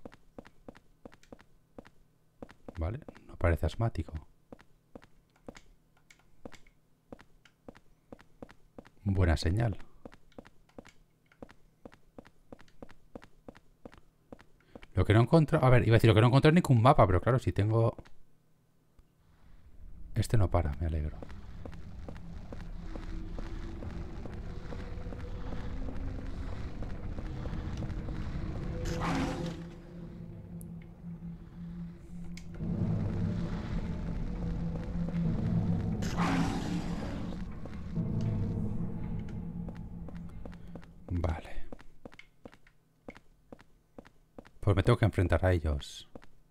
Vale, no parece asmático. Buena señal. Lo que no encuentro... A ver, iba a decir, lo que no encuentro es ningún mapa, pero claro, si tengo... Este no para, me alegro. Vale. Pues me tengo que enfrentar a ellos.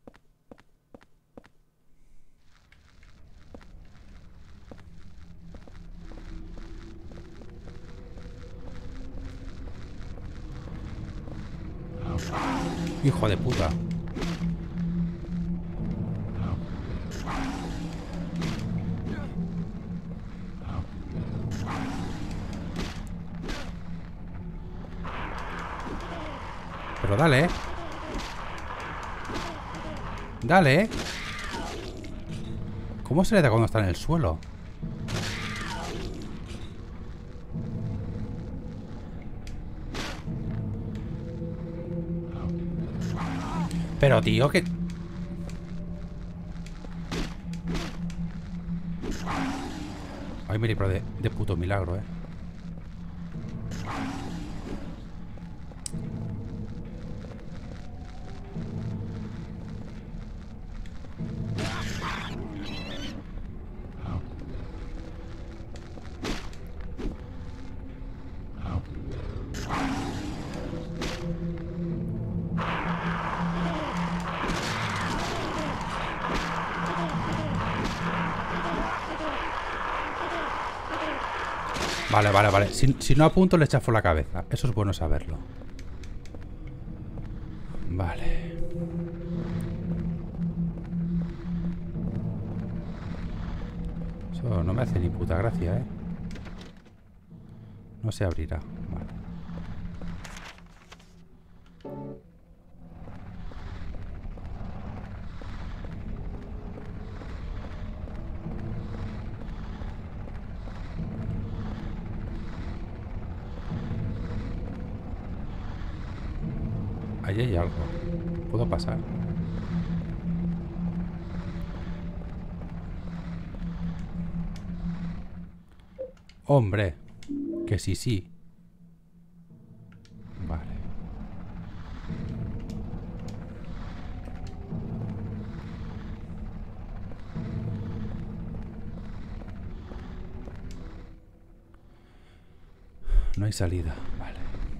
Hijo de puta. Pero dale, ¿eh? Dale, ¿eh? ¿Cómo se le da cuando está en el suelo? Pero, tío, que... Ay, me libro de, de puto milagro, ¿eh? Vale, vale, vale. Si, si no apunto, le chafo la cabeza. Eso es bueno saberlo. Vale. Esto no me hace ni puta gracia, ¿eh? No se abrirá. Vale. Ahí hay algo. ¿Puedo pasar? Hombre, que sí, sí. Vale. No hay salida. Vale.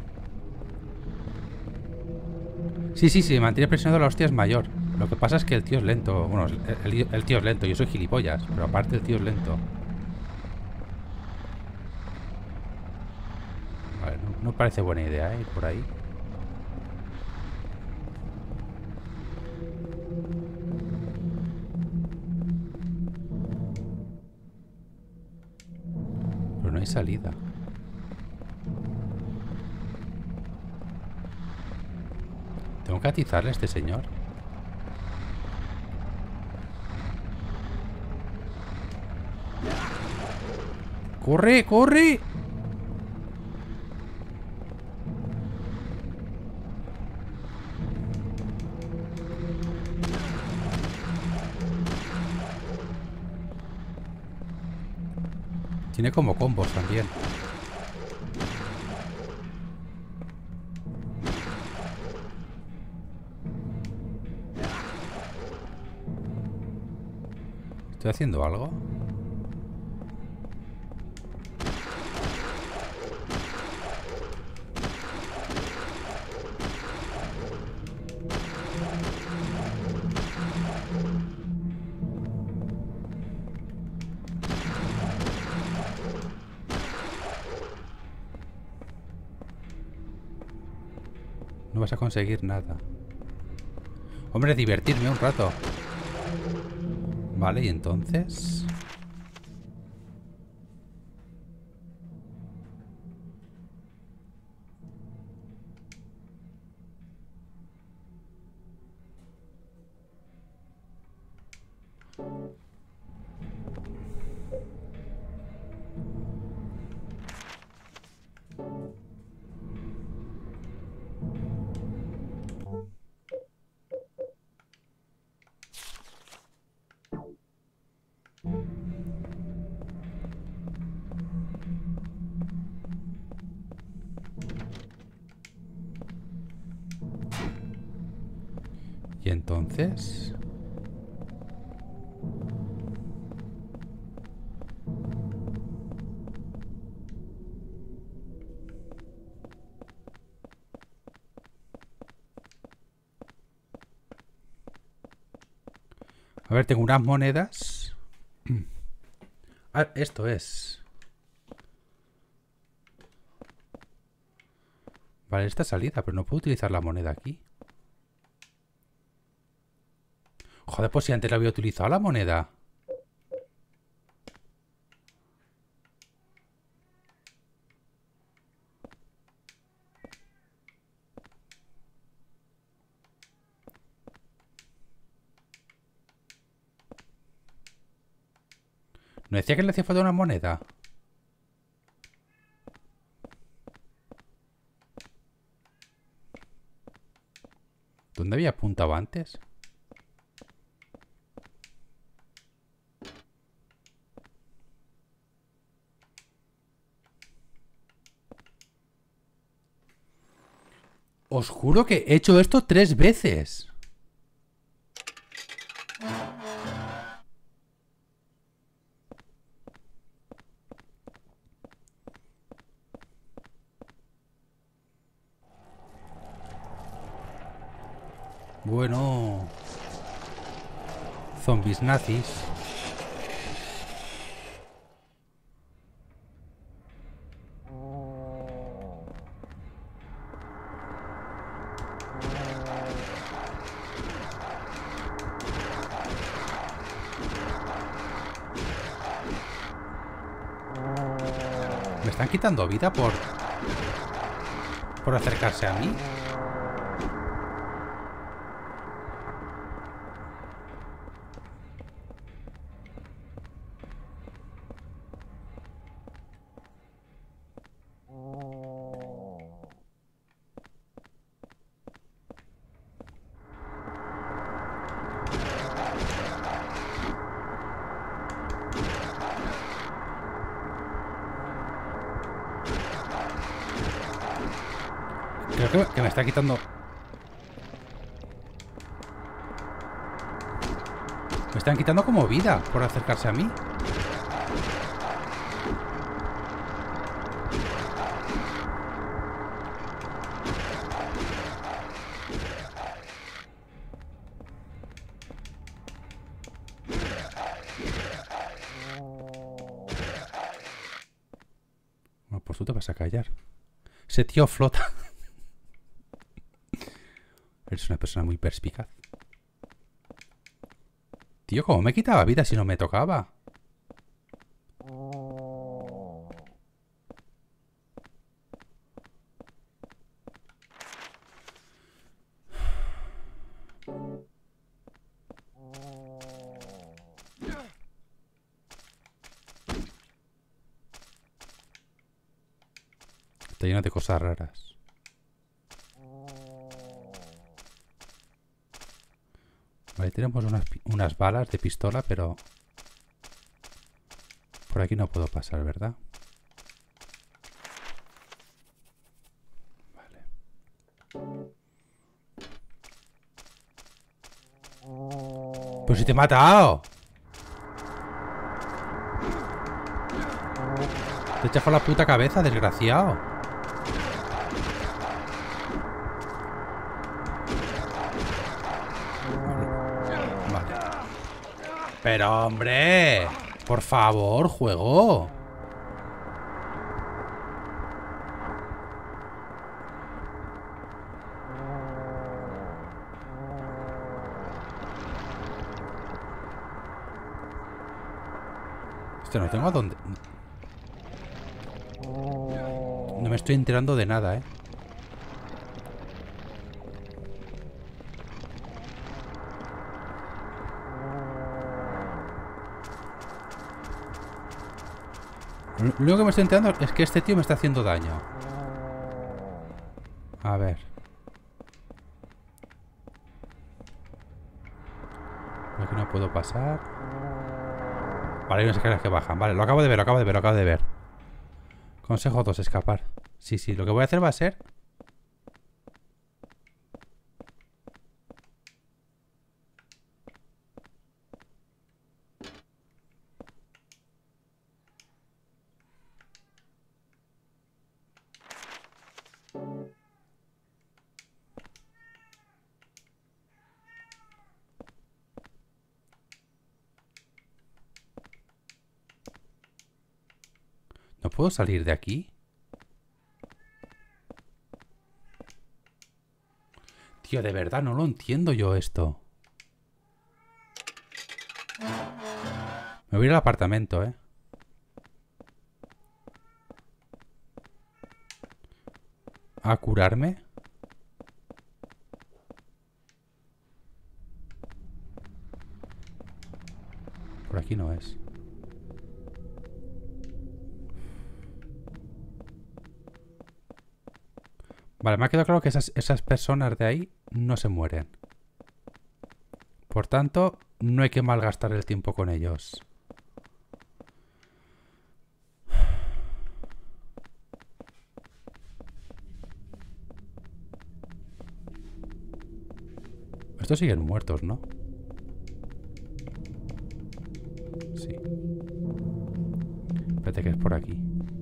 Sí, sí, sí, mantiene presionado la hostia es mayor. Lo que pasa es que el tío es lento. Bueno, el, el, el tío es lento. Yo soy gilipollas, pero aparte el tío es lento. Vale, no, no parece buena idea, ¿eh? Ir por ahí. Pero no hay salida. ¿Tengo que atizarle a este señor? ¡Corre, corre! Tiene como combos también. ¿Estoy haciendo algo? No vas a conseguir nada. Hombre, divertirme un rato. Vale, y entonces... Y entonces... A ver, tengo unas monedas. Ah, esto es. Vale, esta salida, pero no puedo utilizar la moneda aquí. Joder, pues si antes la había utilizado la moneda. ¿No decía que le hacía falta una moneda? ¿Dónde había apuntado antes? Os juro que he hecho esto tres veces. Bueno. Zombies nazis. ¿Me están quitando vida por... por acercarse a mí? Creo que, que me está quitando... Me están quitando como vida por acercarse a mí. Bueno, pues tú te vas a callar. Ese tío flota. Eres una persona muy perspicaz. Tío, ¿cómo me quitaba vida si no me tocaba? Está lleno de cosas raras. Vale, tenemos unas, unas balas de pistola, pero... por aquí no puedo pasar, ¿verdad? Vale. ¡Pues si te he matado! Te echas con la puta cabeza, desgraciado. Pero, hombre, por favor, juego. Esto no tengo a dónde... No me estoy enterando de nada, ¿eh? Lo único que me estoy enterando es que este tío me está haciendo daño. A ver. Por aquí no puedo pasar. Vale, hay unas escaleras que bajan. Vale, lo acabo de ver, lo acabo de ver, lo acabo de ver. Consejo dos, escapar. Sí, sí, lo que voy a hacer va a ser... ¿No puedo salir de aquí? Tío, de verdad, no lo entiendo yo esto. Me voy a ir al apartamento, ¿eh? ¿A curarme? Por aquí no es. Vale, me ha quedado claro que esas, esas personas de ahí no se mueren. Por tanto, no hay que malgastar el tiempo con ellos. Estos siguen muertos, ¿no? Sí. Espérate que es por aquí.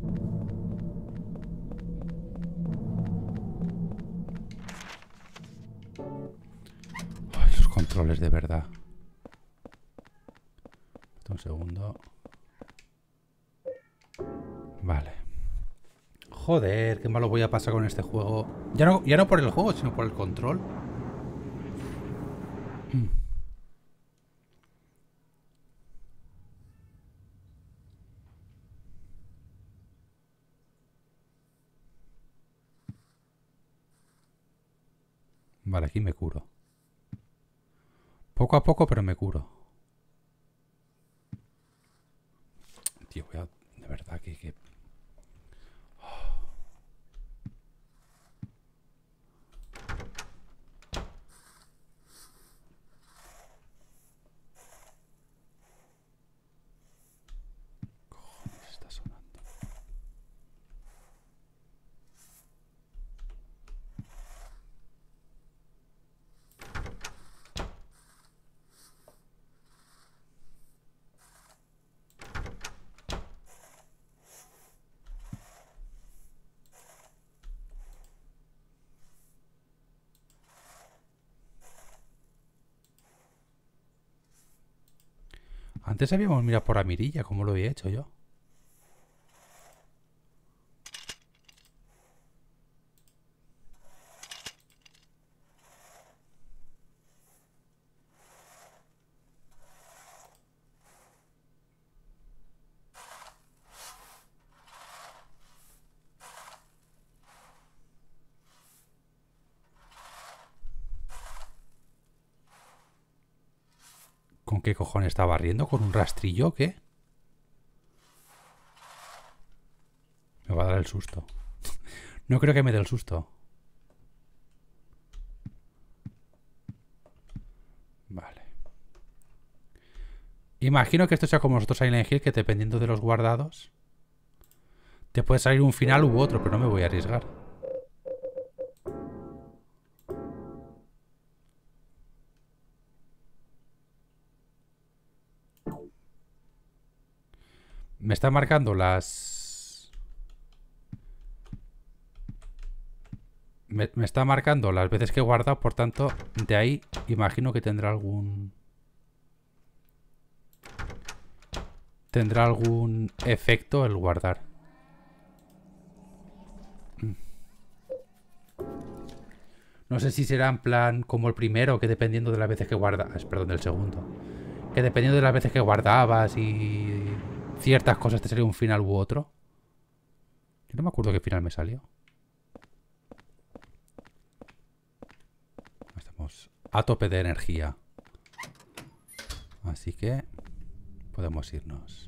Ay, los controles de verdad. Un segundo. Vale. Joder, qué malo voy a pasar con este juego. Ya no, ya no por el juego, sino por el control. Vale, aquí me curo. Poco a poco, pero me curo. Tío, voy a... De verdad que... que... Cojones, está sonando. Antes habíamos mirado por la mirilla, como lo había hecho yo. ¿Con qué cojones está barriendo? ¿Con un rastrillo o qué? Me va a dar el susto. No creo que me dé el susto. Vale. Imagino que esto sea como nosotros Silent Hill, que dependiendo de los guardados te puede salir un final u otro, pero no me voy a arriesgar. Me está marcando las... Me, me está marcando las veces que he guardado, por tanto, de ahí imagino que tendrá algún... Tendrá algún efecto el guardar. No sé si será en plan como el primero, que dependiendo de las veces que guardas... Perdón, del segundo. Que dependiendo de las veces que guardabas y... ciertas cosas te salía un final u otro. Yo no me acuerdo qué final me salió. Estamos a tope de energía. Así que podemos irnos.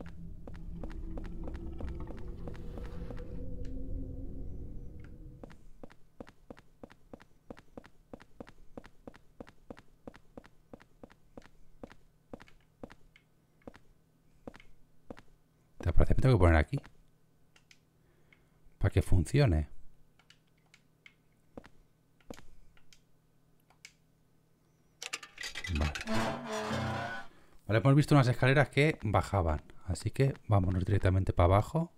¿Te parece que tengo que poner aquí? Para que funcione. Vale. Vale, hemos visto unas escaleras que bajaban. Así que vámonos directamente para abajo.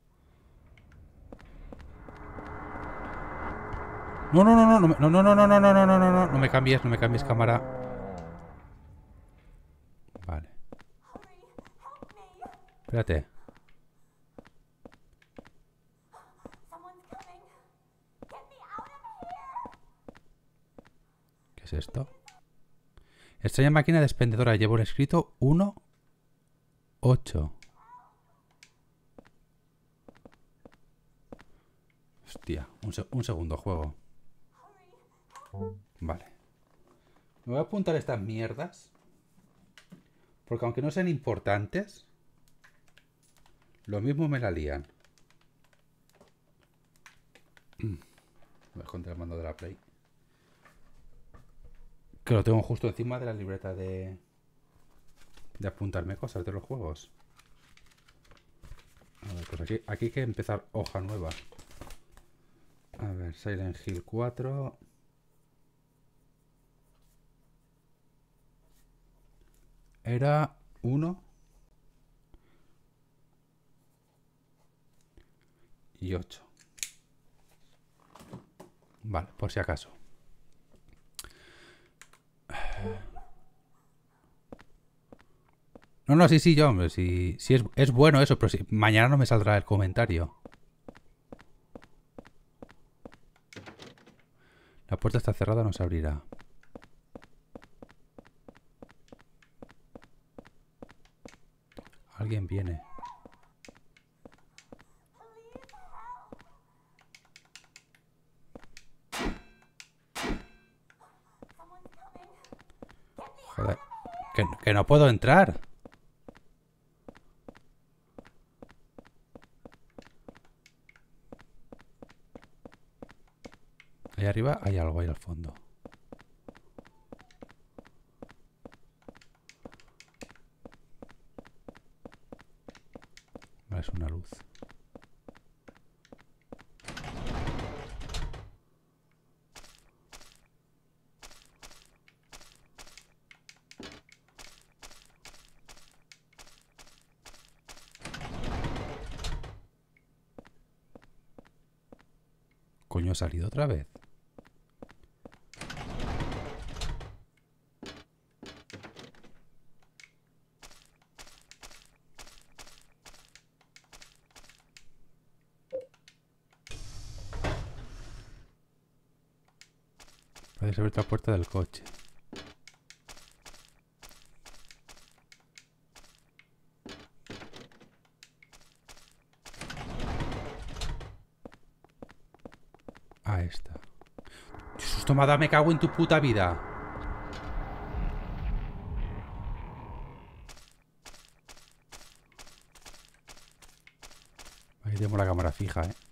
No, no, no, no, no, no, no, no, no, no, no, no, no, no, no, no me cambies, no me cambies cámara. Vale. Espérate. ¿Qué es esto? Extraña máquina despendedora. Llevo el escrito uno ocho. Hostia, un, se un segundo juego. Vale. Me voy a apuntar estas mierdas. Porque aunque no sean importantes, lo mismo me la lían. Voy a contar el mando de la Play. Que lo tengo justo encima de la libreta de... De apuntarme cosas de los juegos. A ver, pues aquí, aquí hay que empezar hoja nueva. A ver, Silent Hill cuatro. Era uno. Y ocho. Vale, por si acaso. No, no, sí, sí, yo, hombre, sí, sí es, es bueno eso, pero si, mañana no me saldrá el comentario. La puerta está cerrada, no se abrirá. Alguien viene. que no puedo entrar. Ahí arriba hay algo ahí al fondo. Es una luz. Coño, ¿ha salido otra vez? Puedes abrir la puerta del coche. Ah, esta. ¡Qué susto me ha dado! Me cago en tu puta vida. Ahí tenemos la cámara fija, ¿eh?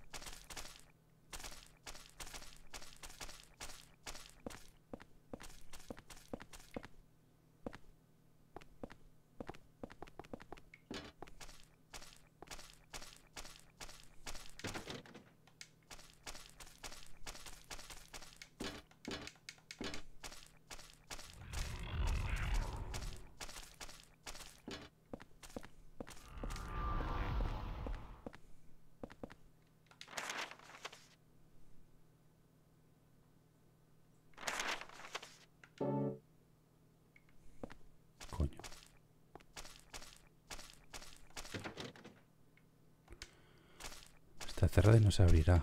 Coño. Está cerrada y no se abrirá.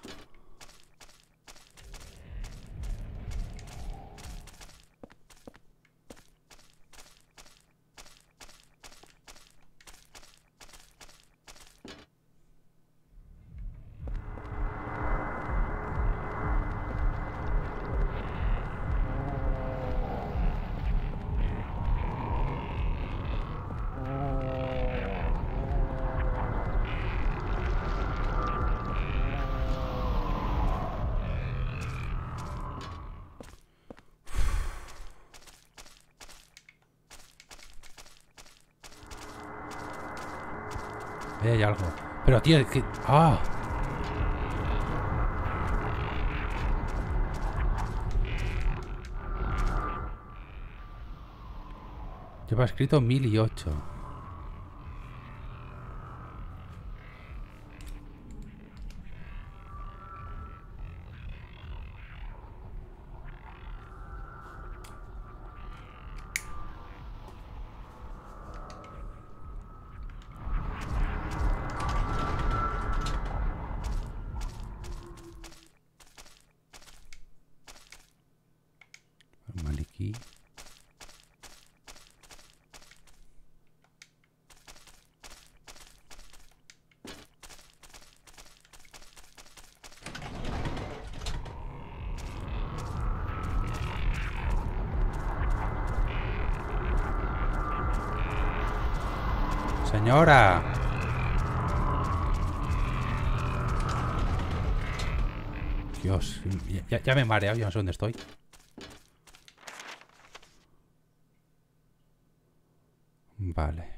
Ahí hay algo. Pero tío, es que... ¡Ah! Lleva escrito mil y ocho. Maliki. Señora. Dios, ya, ya me he mareado, ya no sé dónde estoy. Vale.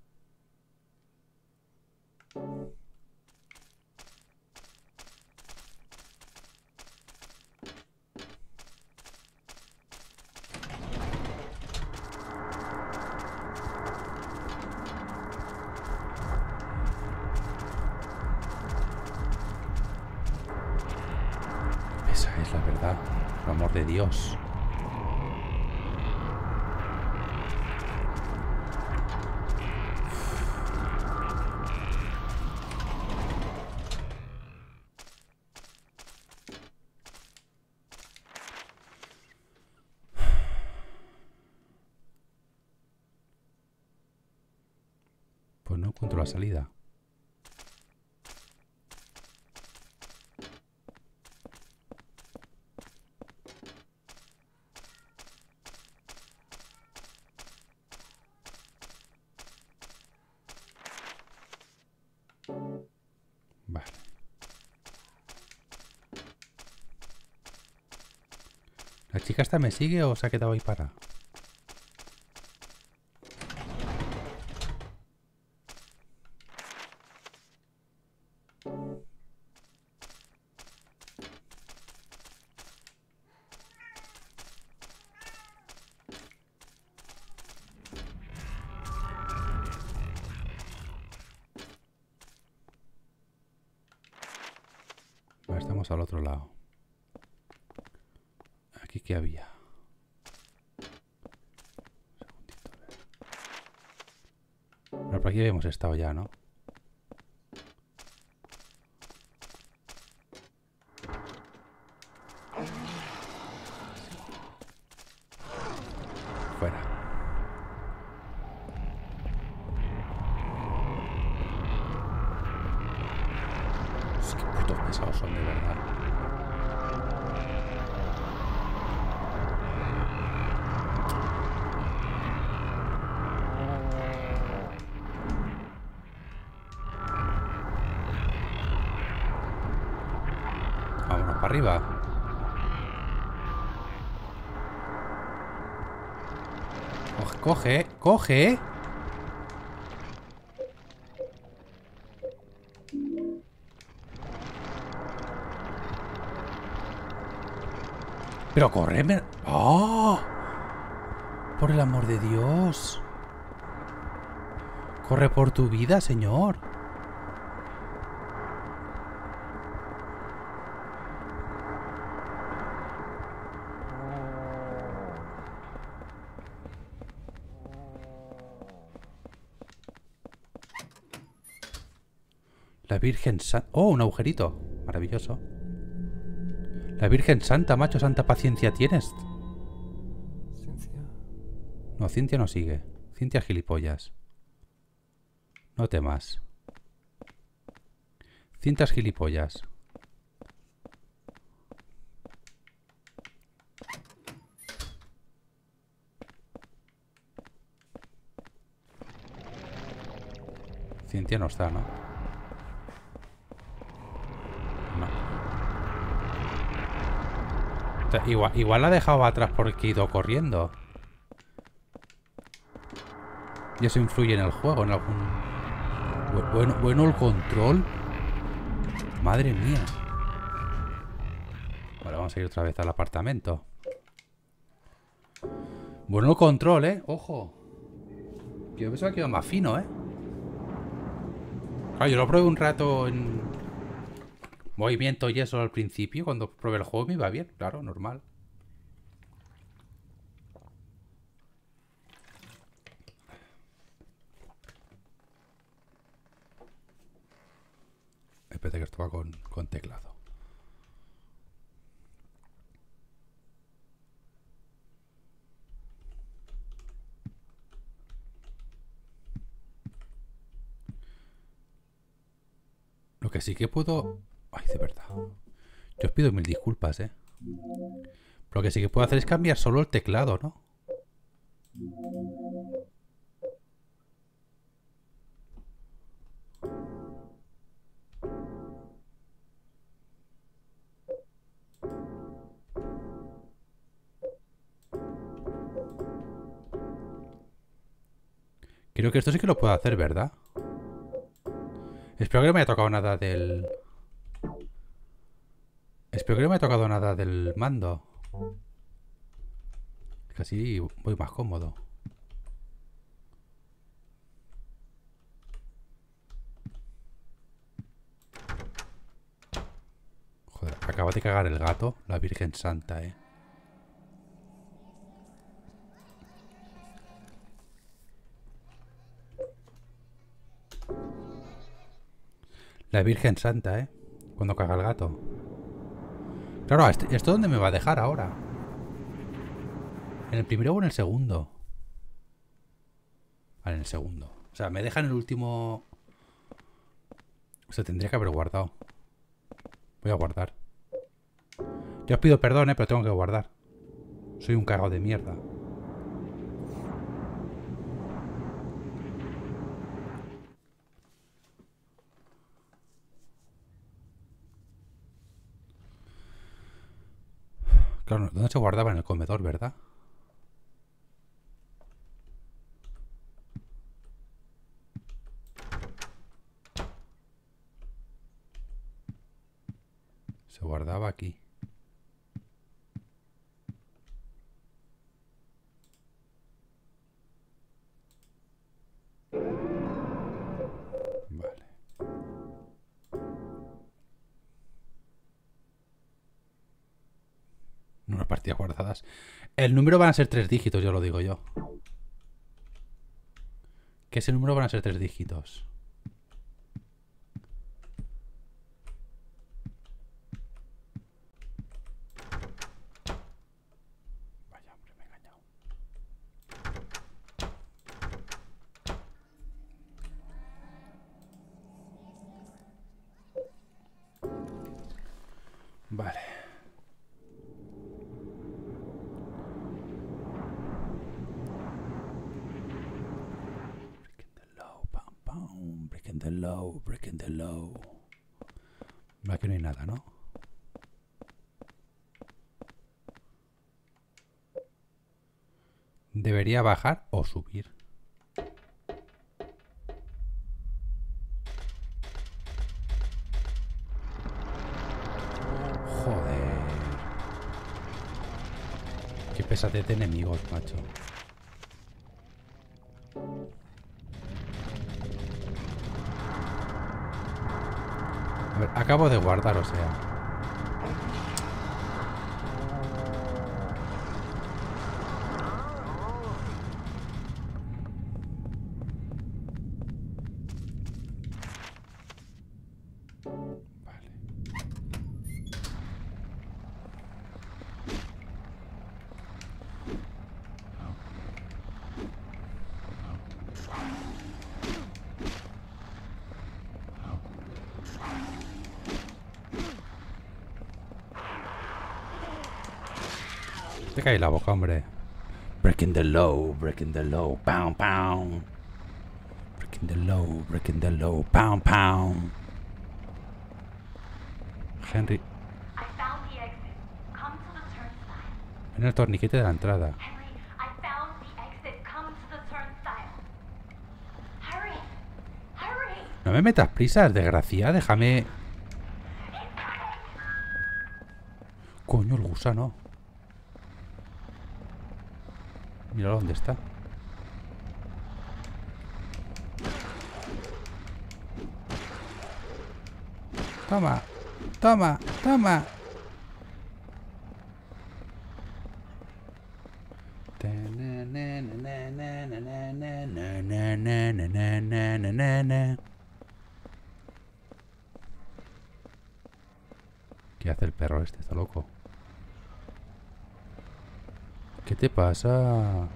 Esa es la verdad, por amor de Dios. Pues no encuentro la salida. ¿La chica esta me sigue o se ha quedado ahí para? Vale, estamos al otro lado. ¿Aquí qué había? Pero por aquí habíamos estado ya, ¿no? Fuera. Es que putos pesados son, de verdad. Vámonos para arriba. Coge, coge, coge. Pero correme. ¡Oh! Por el amor de Dios. Corre por tu vida, señor. La Virgen Santa... ¡Oh, un agujerito! Maravilloso. La Virgen Santa, macho, santa paciencia tienes. Cynthia. No, Cintia no sigue. Cintia gilipollas. No temas. Cintas gilipollas. Cintia no está, ¿no? No. O sea, igual, igual la ha dejado atrás porque ha ido corriendo. Y eso influye en el juego, en algún... Bueno, bueno el control. Madre mía. Vale, vamos a ir otra vez al apartamento. Bueno el control, ¿eh? Ojo. Yo pensaba que iba más fino, ¿eh? Claro, yo lo probé un rato en movimiento y eso al principio. Cuando probé el juego me iba bien, claro, normal. Espérate que esto va con, con teclado. Lo que sí que puedo... Ay, de verdad. Yo os pido mil disculpas, ¿eh? Lo que sí que puedo hacer es cambiar solo el teclado, ¿no? Creo que esto sí que lo puedo hacer, ¿verdad? Espero que no me haya tocado nada del... Espero que no me haya tocado nada del mando. Casi voy más cómodo. Joder, acaba de cagar el gato, la Virgen Santa, eh. La Virgen Santa, eh. Cuando caga el gato. Claro, este- ¿esto dónde me va a dejar ahora? ¿En el primero o en el segundo? Vale, en el segundo. O sea, me deja en el último... O sea, tendría que haber guardado. Voy a guardar. Yo os pido perdón, eh, pero tengo que guardar. Soy un cagado de mierda. Claro, ¿dónde se guardaba? En el comedor, ¿verdad? Se guardaba aquí. Vale. Unas partidas guardadas. El número van a ser tres dígitos, yo lo digo yo. Que ese número van a ser tres dígitos. Vaya, hombre, me he engañado. Vale. Breaking the low, breaking the low. Aquí no hay nada, ¿no? Debería bajar o subir. Joder. Qué pesadez de enemigos, macho. A ver, acabo de guardar, o sea. Vale. Te cae la boca, hombre. Breaking the low, breaking the low, pound, pound. Breaking the low, breaking the low, pound, pound. Henry. I found the exit. Come to the turnstile. En el torniquete de la entrada. Henry, I found the exit. Come to the turnstile. Hurry! Hurry! No me metas prisas, desgracia. Déjame. Coño, el gusano. Mira dónde está. Toma, toma, toma. ¿Qué hace el perro este? Está loco. ¿Qué te pasa?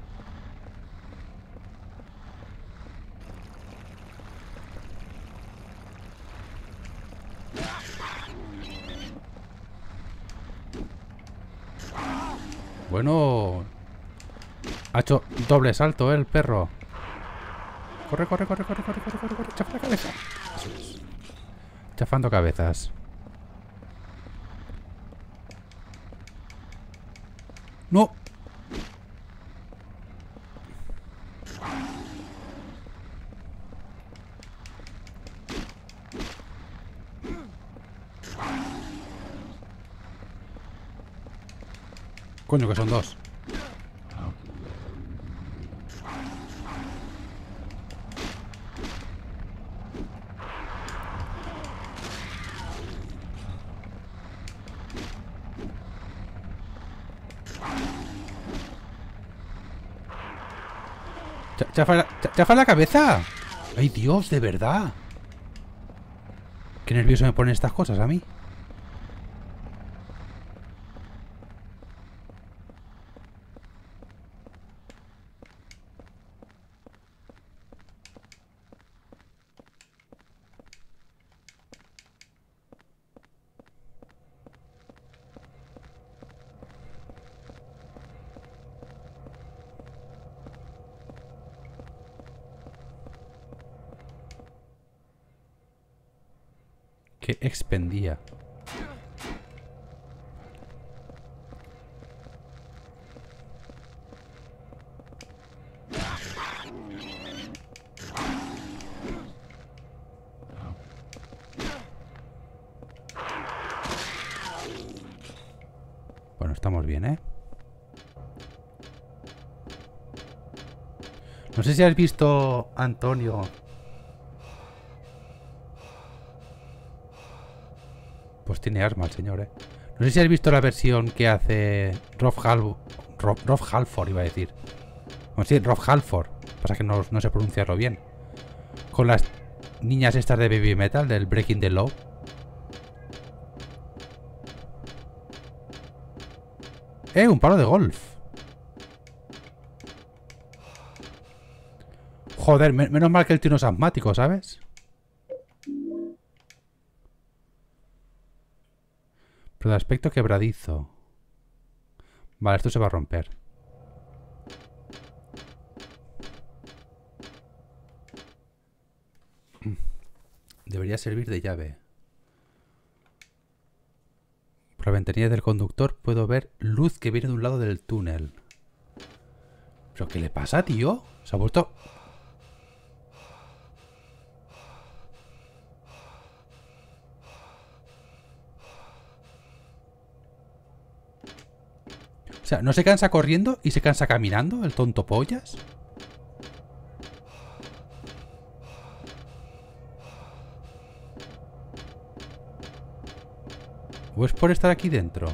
Bueno, ha hecho doble salto, ¿eh? El perro. Corre, corre, corre, corre, corre, corre, corre, corre. Chafa la cabeza. Eso es. Chafando cabezas. No. Coño, que son dos. Ch- Chafa la, ch- chafa la cabeza. Ay, Dios, de verdad. Qué nervioso me ponen estas cosas a mí. Que expendía. Vamos bien, ¿eh? No sé si has visto, Antonio... Pues tiene arma el señor, ¿eh? No sé si has visto la versión que hace Rob Hal... Rob, Rob Halford, iba a decir. Bueno, sí, Rob Halford. Pasa que no, no sé pronunciarlo bien. Con las niñas estas de Baby Metal, del Breaking the Law. ¡Eh! Un palo de golf. Joder, me menos mal que el tío no es asmático, ¿sabes? Pero de aspecto quebradizo. Vale, esto se va a romper. Debería servir de llave. Por la ventanilla del conductor puedo ver luz que viene de un lado del túnel. ¿Pero qué le pasa, tío? Se ha vuelto... O sea, ¿no se cansa corriendo y se cansa caminando el tonto pollas? ¿O es por estar aquí dentro?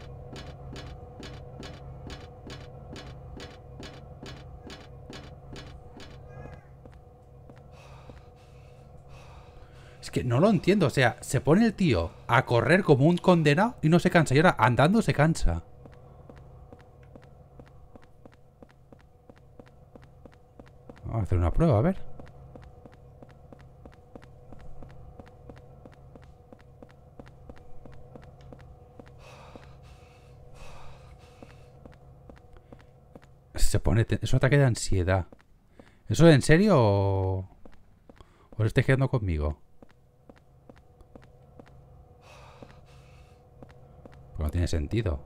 Es que no lo entiendo. O sea, se pone el tío a correr como un condenado y no se cansa. Y ahora andando se cansa. Vamos a hacer una prueba, a ver. Se pone... Es un ataque de ansiedad. ¿Eso en serio o... o estáis quedando conmigo? Pues no tiene sentido.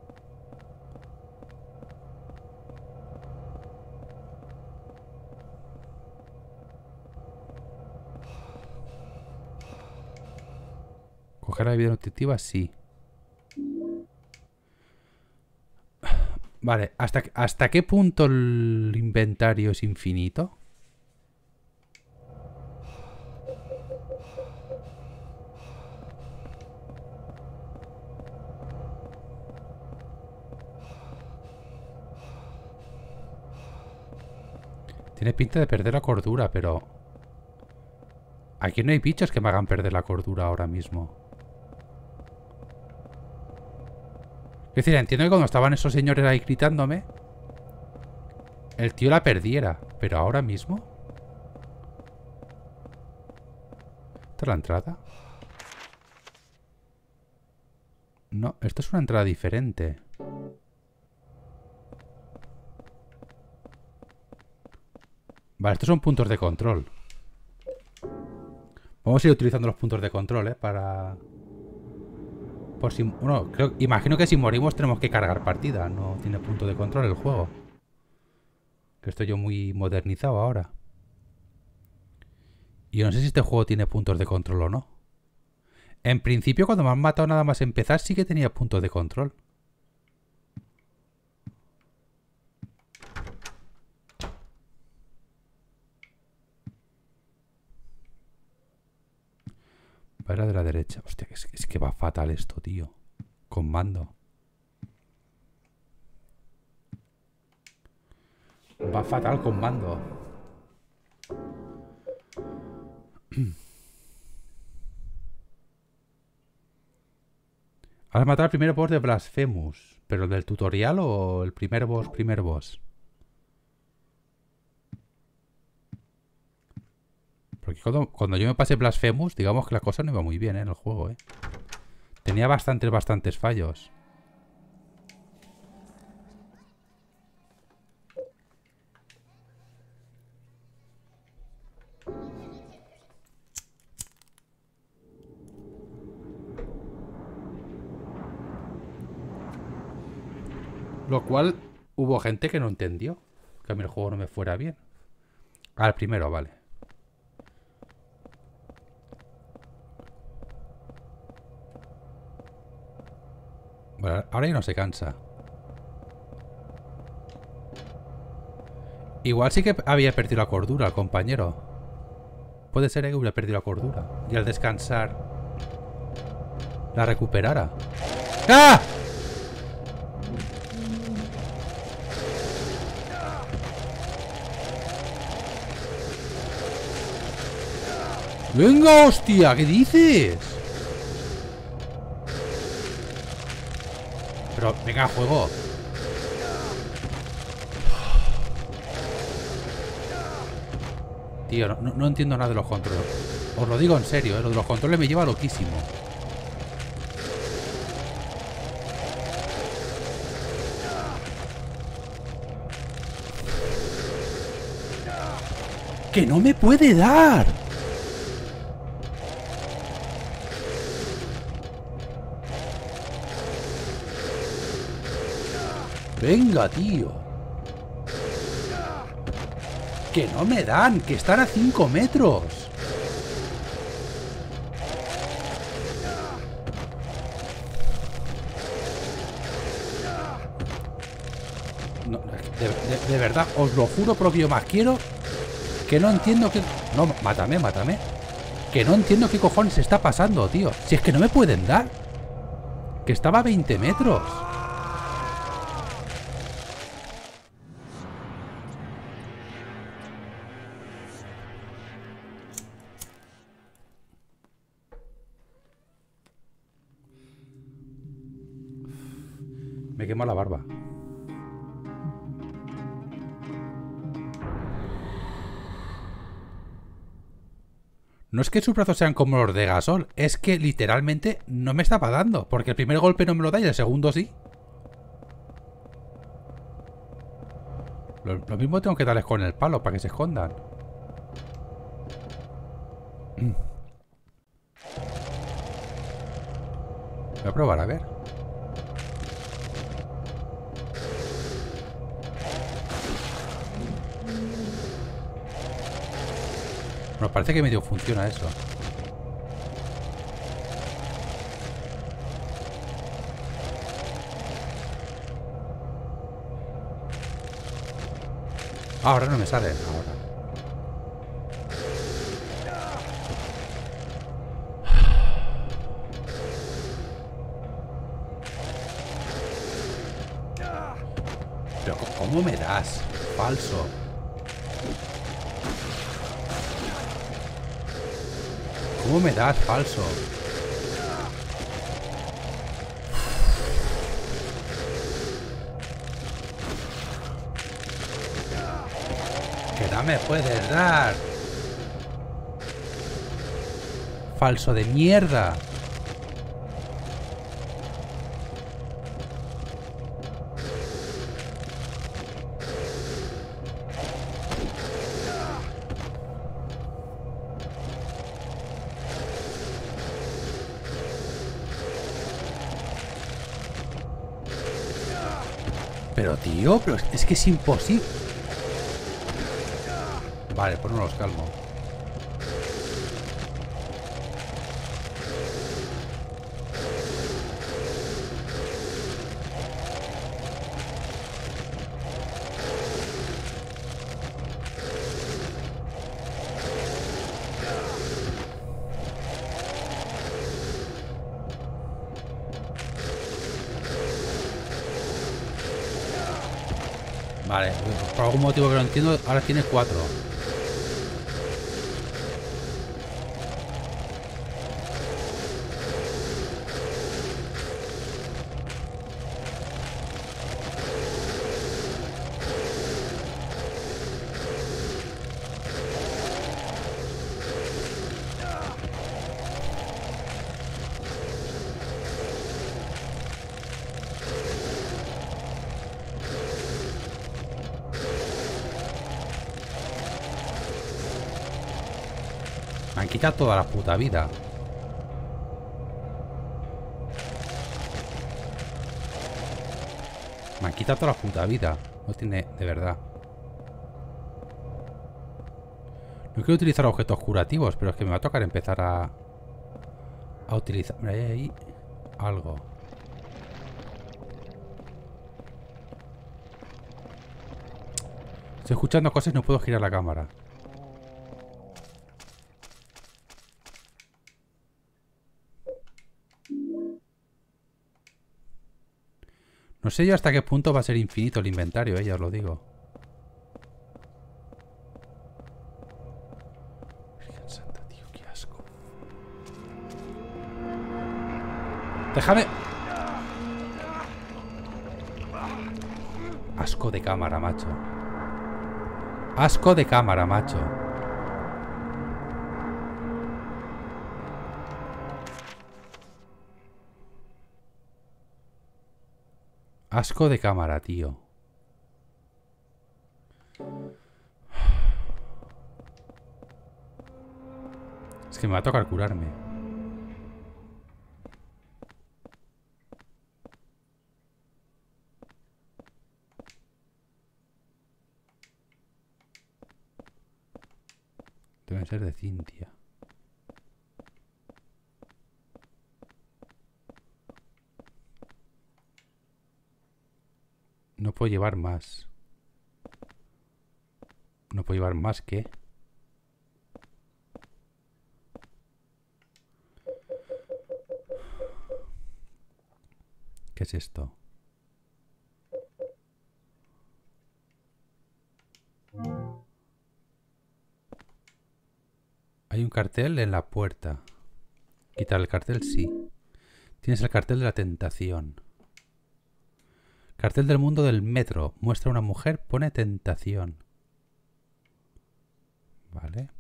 Coger la bebida nutritiva, sí. Vale, ¿hasta, ¿hasta qué punto el inventario es infinito? Tiene pinta de perder la cordura, pero... aquí no hay bichos que me hagan perder la cordura ahora mismo. Es decir, entiendo que cuando estaban esos señores ahí gritándome, el tío la perdiera. Pero ahora mismo... ¿esta es la entrada? No, esta es una entrada diferente. Vale, estos son puntos de control. Vamos a ir utilizando los puntos de control, ¿eh? Para... por si... bueno, creo... imagino que si morimos tenemos que cargar partida. No tiene punto de control el juego. Que estoy yo muy modernizado ahora. Y yo no sé si este juego tiene puntos de control o no. En principio, cuando me han matado nada más empezar, sí que tenía puntos de control. Era de la derecha. Hostia, es, es que va fatal esto, tío. Con mando. Va fatal con mando. Has matado al primer boss de Blasphemous. ¿Pero el del tutorial o el primer boss, primer boss? Porque cuando, cuando yo me pasé Blasphemous, digamos que la cosa no iba muy bien, ¿eh? En el juego, ¿eh? Tenía bastantes, bastantes fallos. Lo cual hubo gente que no entendió que a mí el juego no me fuera bien. Al primero, vale. Bueno, ahora ya no se cansa. Igual sí que había perdido la cordura el compañero. Puede ser que hubiera perdido la cordura. Y al descansar la recuperara. ¡Ah! ¡Venga, hostia! ¿Qué dices? Pero, venga, juego. Tío, no, no entiendo nada de los controles. Os lo digo en serio, ¿eh? Lo de los controles me lleva loquísimo. ¡Que no me puede dar! Venga, tío. Que no me dan, que están a cinco metros. No, de, de, de verdad, os lo juro por lo que yo más quiero. Que no entiendo que... No, mátame, mátame. Que no entiendo qué cojones está pasando, tío. Si es que no me pueden dar. Que estaba a veinte metros. Me quema la barba. No es que sus brazos sean como los de Gasol, es que literalmente no me estaba dando. Porque el primer golpe no me lo da y el segundo sí. Lo, lo mismo tengo que darles con el palo para que se escondan. Voy a probar, a ver. Bueno, parece que medio funciona eso. Ahora no me sale. Ahora. Pero ¿cómo me das? Falso. ¿Cómo me das? Falso. Que no me puedes dar. Falso de mierda. Pero tío, pero es que es imposible. Vale, pues no los calmo. Vale, por algún motivo que no entiendo, ahora tiene cuatro. Me han quitado toda la puta vida. Me han quitado toda la puta vida. No tiene... de verdad. No quiero utilizar objetos curativos, pero es que me va a tocar empezar a... A utilizar... Mira, hay ahí algo. Estoy escuchando cosas y no puedo girar la cámara. No sé yo hasta qué punto va a ser infinito el inventario, eh, ya os lo digo. Virgen Santa, tío, qué asco. ¡Déjame! Asco de cámara, macho. Asco de cámara, macho. Asco de cámara, tío. Es que me va a tocar curarme. Deben ser de Cynthia. No puedo llevar más. No puedo llevar más que... ¿Qué es esto? Hay un cartel en la puerta. Quitar el cartel, sí. Tienes el cartel de la tentación. Cartel del mundo del metro. Muestra a una mujer, pone tentación. Vale.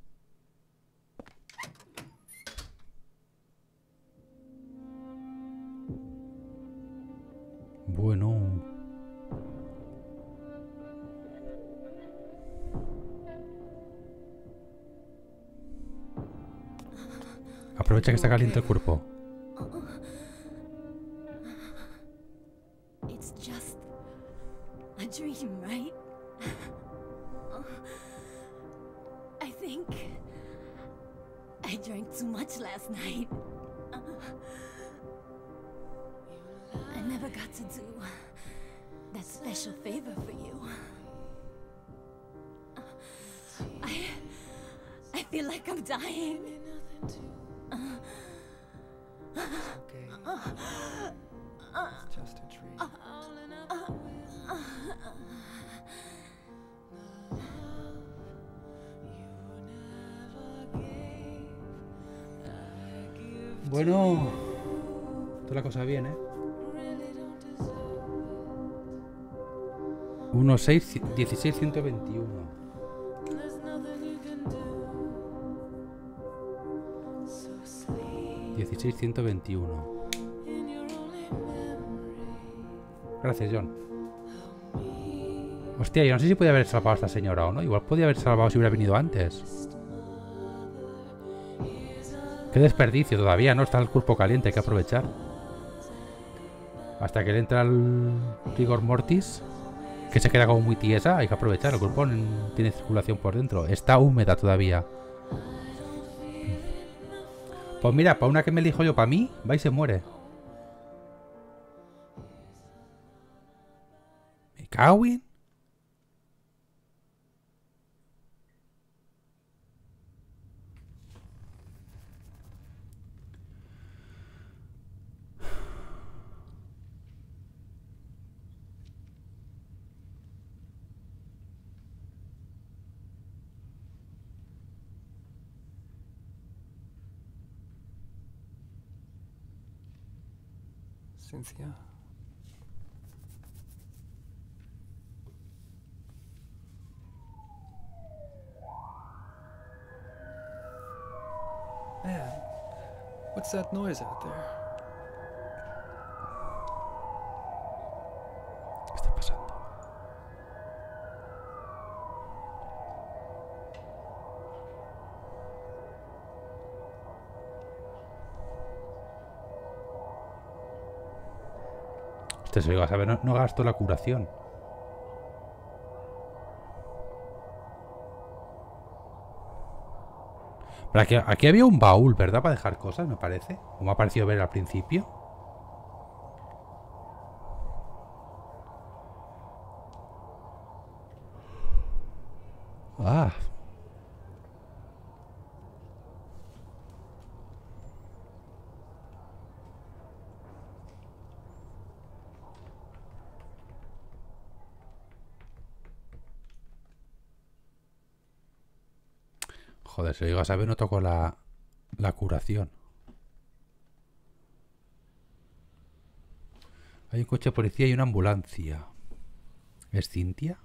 Bueno. Aprovecha que está caliente el cuerpo. It's just a dream, right? I think I drank too much last night. I never got to do that special favor for you. I I feel like I'm dying. Okay. It's just a dream. Bueno. Toda la cosa bien, ¿eh? uno seis dieciséis ciento veintiuno. dieciséis ciento veintiuno. Gracias, John. Hostia, yo no sé si podía haber salvado a esta señora o no. Igual podía haber salvado si hubiera venido antes. Qué desperdicio todavía, ¿no? Está el cuerpo caliente, hay que aprovechar. Hasta que le entra el rigor mortis, que se queda como muy tiesa, hay que aprovechar. El cuerpo tiene circulación por dentro. Está húmeda todavía. Pues mira, para una que me elijo yo para mí, va y se muere. ¿Me cago en? Cynthia. Man, what's that noise out there? ¿Qué está pasando? Usted se iba a saber, no, no gasto la curación. Pero aquí, aquí había un baúl, ¿verdad? Para dejar cosas, me parece. O me ha parecido ver al principio. Joder, si lo digo a saber, no toco la, la curación. Hay un coche de policía y una ambulancia. ¿Es Cynthia?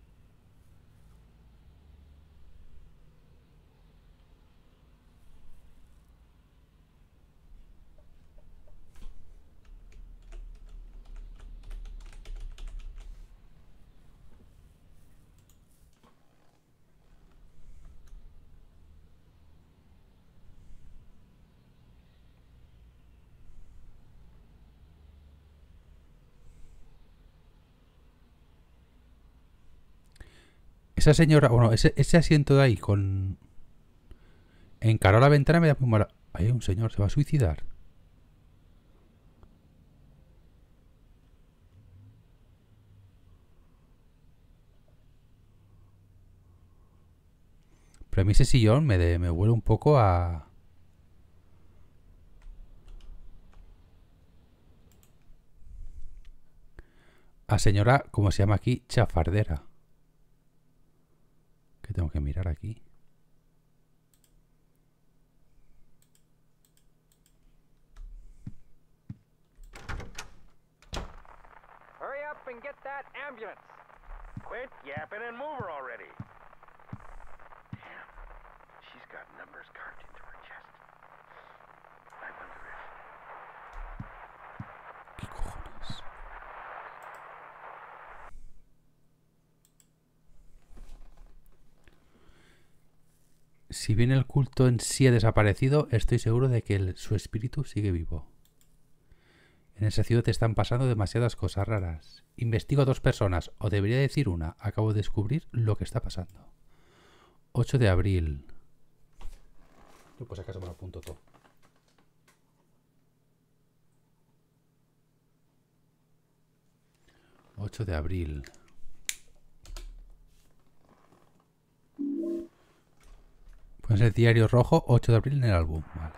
Esa señora, bueno, ese, ese asiento de ahí con... Encaró la ventana y me da muy mala... Hay un señor, se va a suicidar. Pero a mí ese sillón me, de, me huele un poco a... A señora, como se llama aquí, chafardera. Que tengo que mirar aquí. Hurry up and get that ambulance. Quit yapping and move her already. Damn, she's got numbers carved into her chest. I wonder if... ¿Qué cojones? Si bien el culto en sí ha desaparecido, estoy seguro de que el- su espíritu sigue vivo. En esa ciudad te están pasando demasiadas cosas raras. Investigo a dos personas, o debería decir una. Acabo de descubrir lo que está pasando. ocho de abril. Yo pues acaso me lo apunto todo. ocho de abril. Pues el diario rojo, ocho de abril en el álbum. Vale.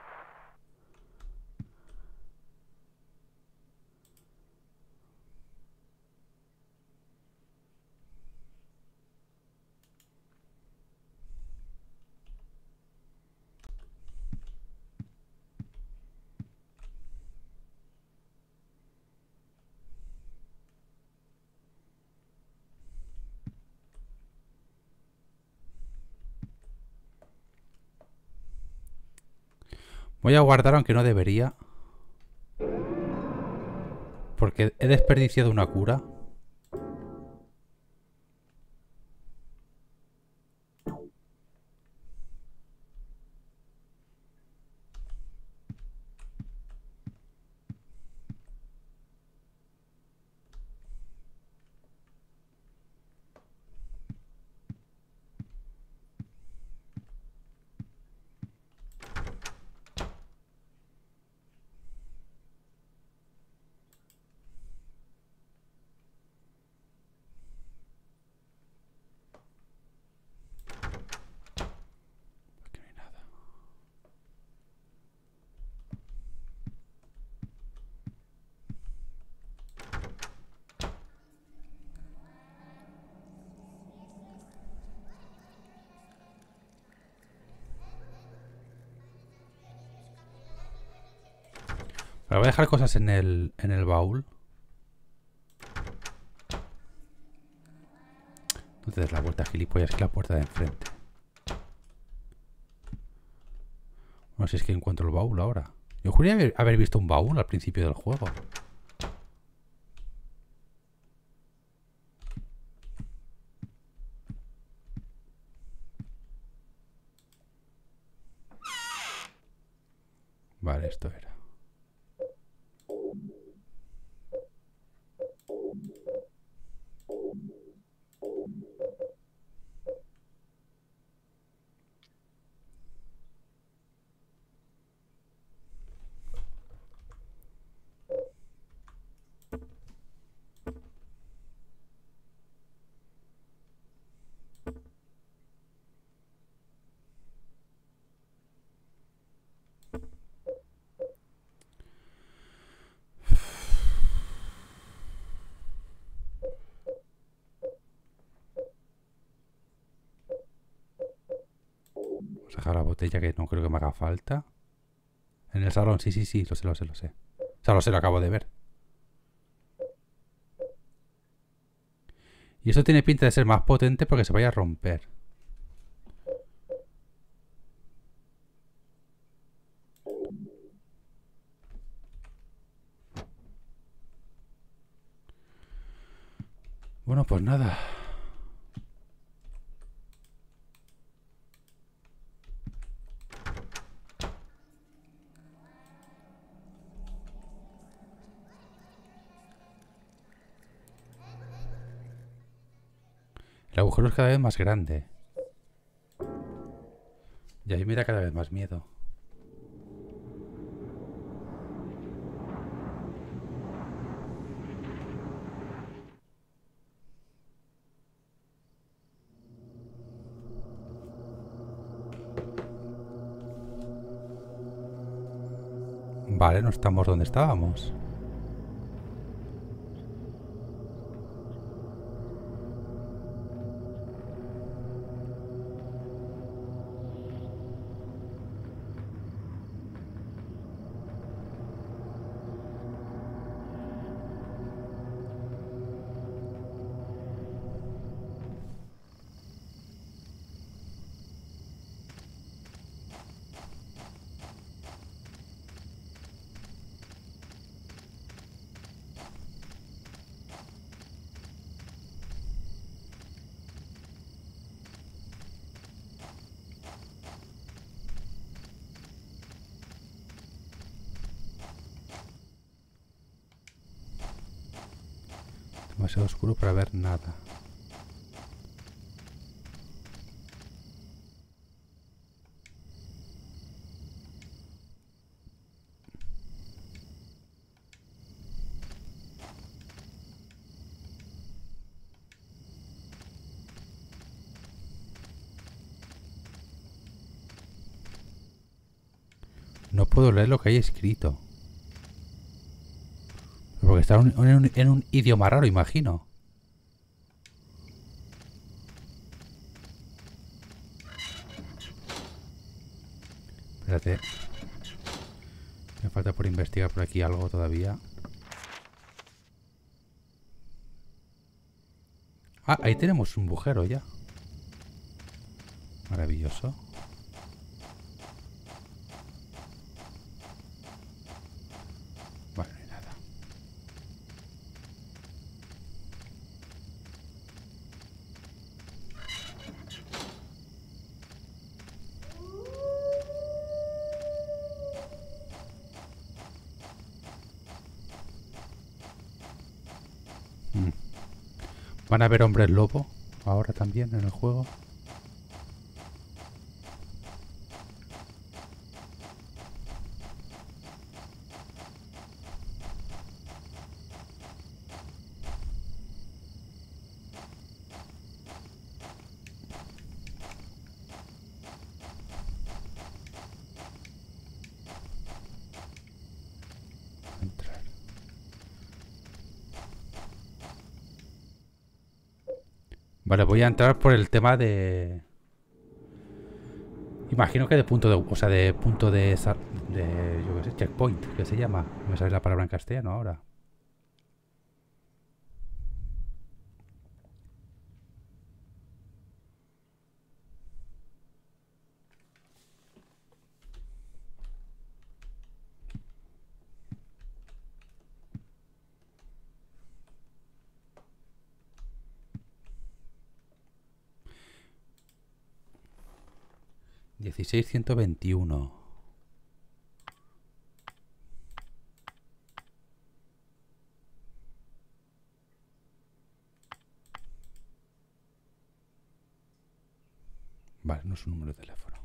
Voy a guardar aunque no debería. Porque he desperdiciado una cura. Aquí no hay nada. Pero voy a dejar cosas en el, en el baúl. No te des la vuelta, gilipollas, que es la puerta de enfrente. No sé si es que encuentro el baúl ahora. Yo juraría haber, haber visto un baúl al principio del juego. Vale, esto era. dejar la botella, que no creo que me haga falta. En el salón, sí, sí, sí, lo sé, lo sé, lo sé. O sea, lo sé, lo acabo de ver. Y eso tiene pinta de ser más potente porque se vaya a romper. Bueno, pues nada. El agujero es cada vez más grande. Y a mí me da cada vez más miedo. Vale, no estamos donde estábamos. Demasiado oscuro para ver nada. No puedo leer lo que hay escrito. Porque está en un, en un, en un idioma raro, imagino. Espérate. Me falta por investigar por aquí algo todavía. Ah, ahí tenemos un agujero ya. Maravilloso. Vale, no hay nada. Mm. ¿Van a haber hombres lobo ahora también en el juego? Entrar. Vale, voy a entrar por el tema de... Imagino que de punto de... O sea, de punto de... de yo qué sé, checkpoint, que se llama. No me sale la palabra en castellano ahora. dieciséis ciento veintiuno. Vale, no es un número de teléfono.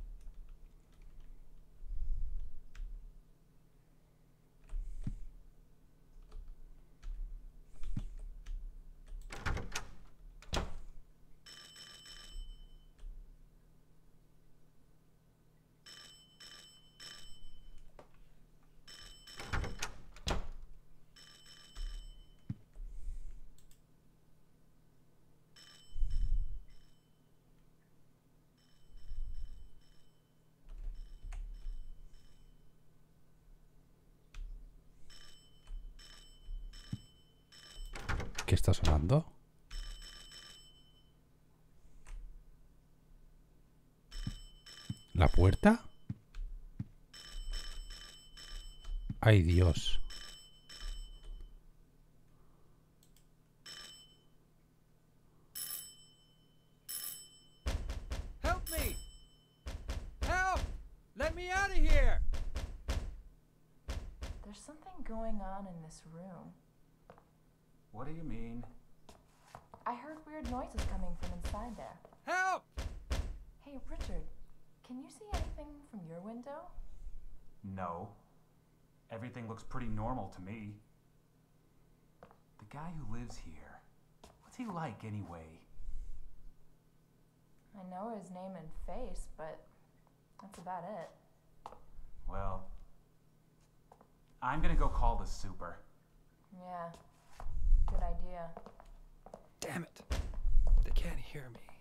está sonando? ¿La puerta? ¡Ay, Dios! Help me! Help! Let me out of here! There's something going on in this room. What do you mean? I heard weird noises coming from inside there. Help! Hey, Richard, can you see anything from your window? No. Everything looks pretty normal to me. The guy who lives here, what's he like anyway? I know his name and face, but that's about it. Well, I'm gonna go call the super. Yeah, good idea. Damn it. They can't hear me.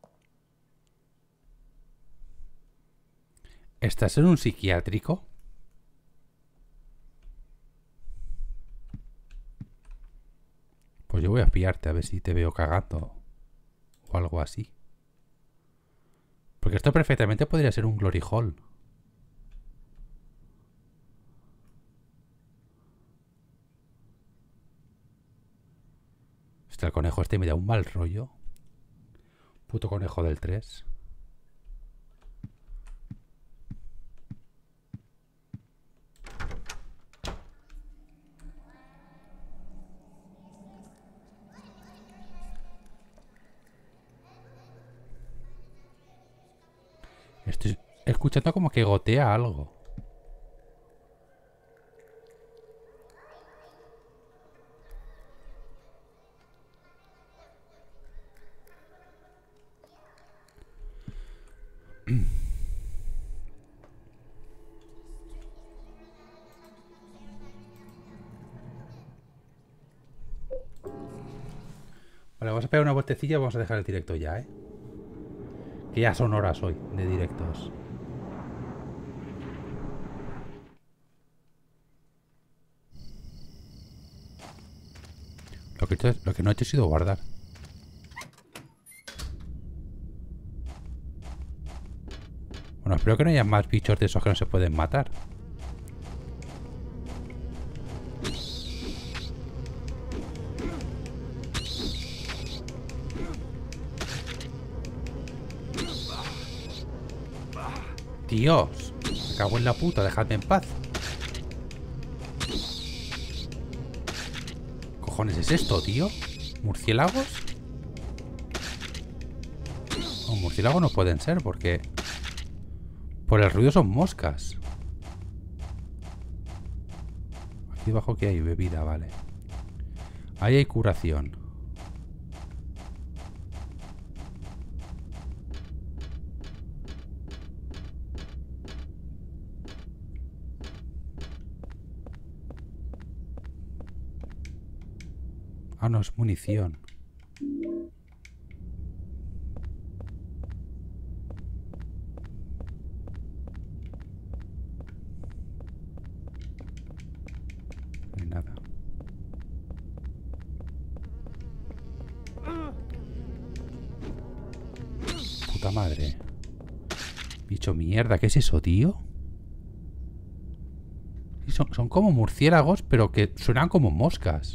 ¿Estás en un psiquiátrico? Pues yo voy a espiarte a ver si te veo cagando o algo así. Porque esto perfectamente podría ser un glory hall. Hostia, el conejo este me da un mal rollo. Puto conejo del tres. Estoy escuchando como que gotea algo. Vale, vamos a pegar una vueltecilla y vamos a dejar el directo ya, ¿eh? Que ya son horas hoy de directos. Lo que, he hecho- lo que no he hecho ha sido guardar. Bueno, espero que no haya más bichos de esos que no se pueden matar. Dios, me cago en la puta, dejadme en paz. ¿Qué cojones es esto, tío? ¿Murciélagos? No, murciélagos no pueden ser porque por el ruido son moscas. Aquí abajo que hay bebida, vale. Ahí hay curación. Ah, no, es munición. No hay nada. Puta madre. Bicho mierda, ¿qué es eso, tío? Sí, son, son como murciélagos, pero que suenan como moscas.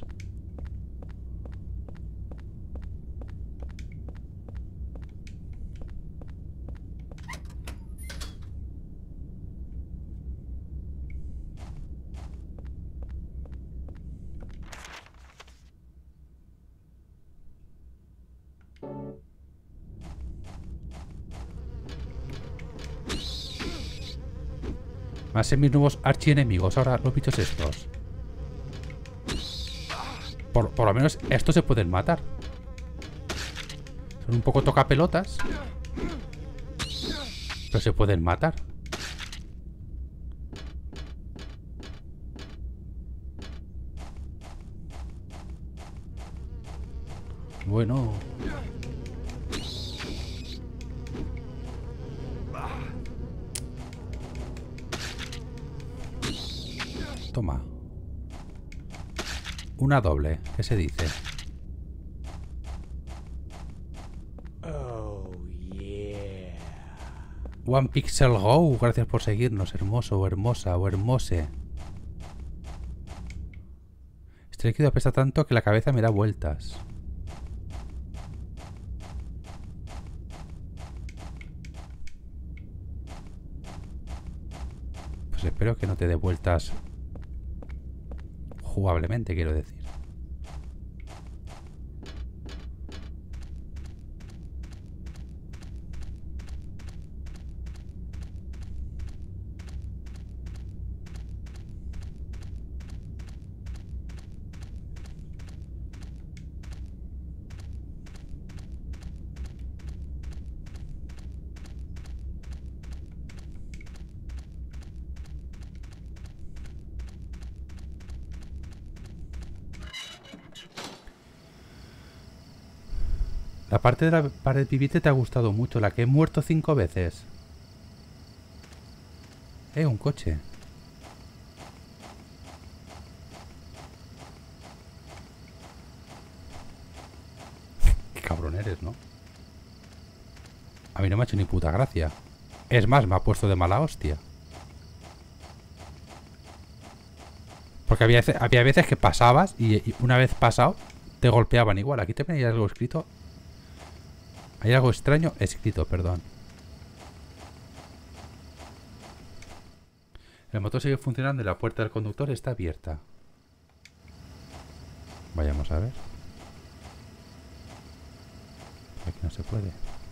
Van a ser mis nuevos archienemigos ahora los bichos estos. Por, por lo menos estos se pueden matar. Son un poco tocapelotas, pero se pueden matar. Bueno. Toma. Una doble, ¿qué se dice? One Pixel Go, gracias por seguirnos, hermoso o hermosa o hermose. Este líquido apesta tanto que la cabeza me da vueltas. Pues espero que no te dé vueltas jugablemente, quiero decir. La parte de la pared viviente te ha gustado mucho, la que he muerto cinco veces. Eh, un coche. Qué cabrón eres, ¿no? A mí no me ha hecho ni puta gracia. Es más, me ha puesto de mala hostia. Porque había, había veces que pasabas y, y una vez pasado te golpeaban igual. Aquí también hay algo escrito. Hay algo extraño escrito, perdón. El motor sigue funcionando y la puerta del conductor está abierta. Vayamos a ver. Aquí no se puede.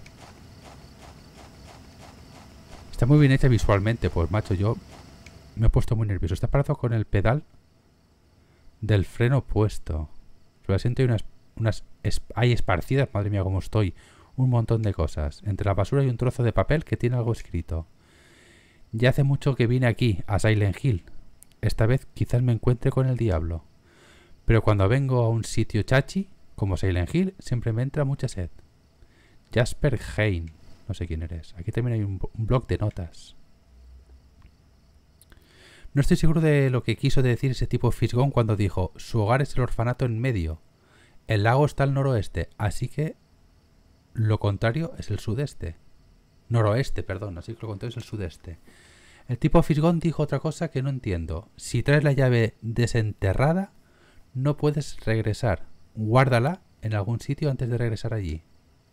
Está muy bien hecha visualmente, pues macho, yo me he puesto muy nervioso. Está parado con el pedal del freno puesto. Sobre el asiento hay unas, unas es, hay esparcidas, madre mía cómo estoy. Un montón de cosas. Entre la basura hay un trozo de papel que tiene algo escrito. Ya hace mucho que vine aquí, a Silent Hill. Esta vez quizás me encuentre con el diablo. Pero cuando vengo a un sitio chachi, como Silent Hill, siempre me entra mucha sed. Jasper Hein. No sé quién eres. Aquí también hay un, un bloc de notas. No estoy seguro de lo que quiso decir ese tipo Fisgón cuando dijo: su hogar es el orfanato en medio. El lago está al noroeste, así que lo contrario es el sudeste. Noroeste, perdón, así que lo contrario es el sudeste. El tipo Fisgón dijo otra cosa que no entiendo. Si traes la llave desenterrada, no puedes regresar. Guárdala en algún sitio antes de regresar allí.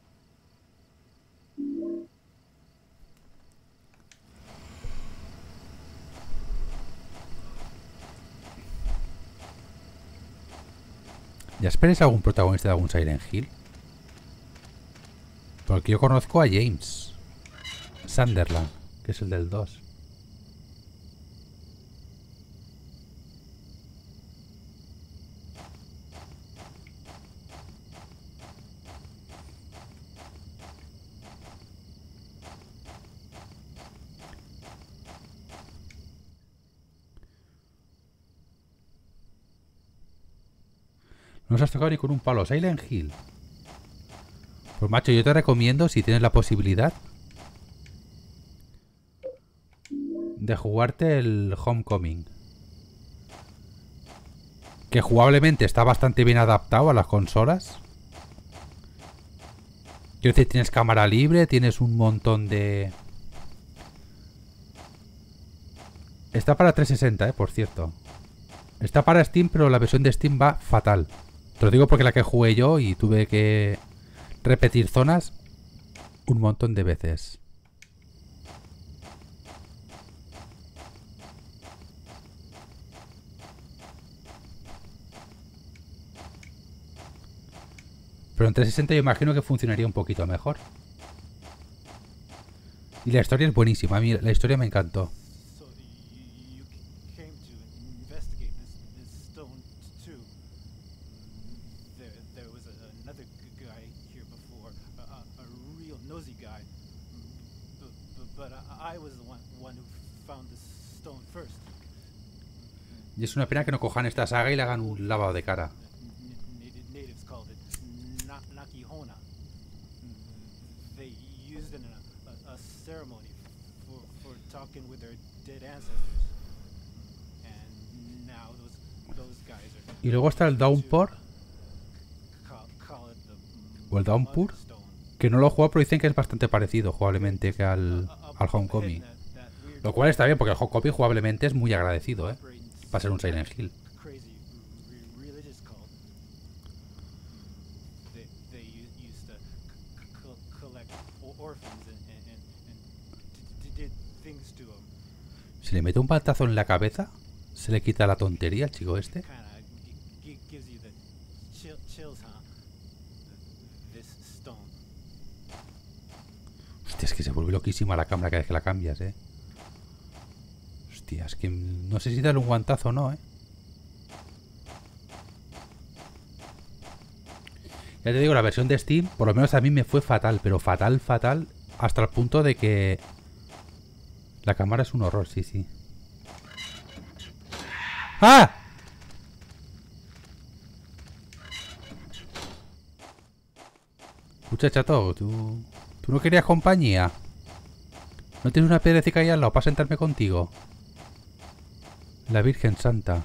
¿Ya esperes algún protagonista de algún Silent Hill? Porque yo conozco a James Sunderland, que es el del dos. No os has tocado ni con un palo. Silent Hill. Pues macho, yo te recomiendo, si tienes la posibilidad, de jugarte el Homecoming. Que jugablemente está bastante bien adaptado a las consolas. Quiero decir, tienes cámara libre, tienes un montón de... Está para trescientos sesenta, eh, por cierto. Está para Steam, pero la versión de Steam va fatal. Te lo digo porque la que jugué yo y tuve que repetir zonas un montón de veces. Pero en trescientos sesenta yo imagino que funcionaría un poquito mejor. Y la historia es buenísima. A mí la historia me encantó. Y es una pena que no cojan esta saga y le hagan un lavado de cara. Y luego está el Downpour. O el Downpour. Que no lo he jugado, pero dicen que es bastante parecido jugablemente que al, al Homecoming. Lo cual está bien, porque el Homecoming jugablemente es muy agradecido, ¿eh? Para ser un Silent Hill. Si le mete un batazo en la cabeza, se le quita la tontería al chico este. Hostia, es que se vuelve loquísima la cámara cada vez que la cambias, eh. Hostia, es que no sé si darle un guantazo o no, eh. Ya te digo, la versión de Steam, por lo menos a mí me fue fatal, pero fatal, fatal, hasta el punto de que la cámara es un horror, sí, sí. ¡Ah! Escucha, chato, tú... ¿Tú no querías compañía? ¿No tienes una piedrecita ahí al lado para sentarme contigo? La Virgen Santa.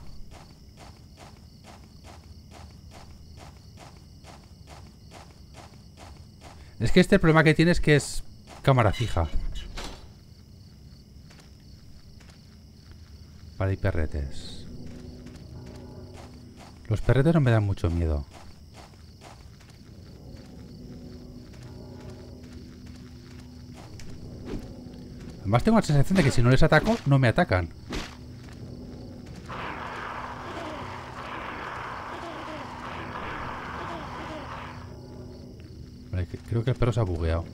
Es que este problema que tiene es que es cámara fija. Vale, y perretes. Los perretes no me dan mucho miedo. Además tengo la sensación de que si no les ataco, no me atacan. Vale, creo que el perro se ha bugueado.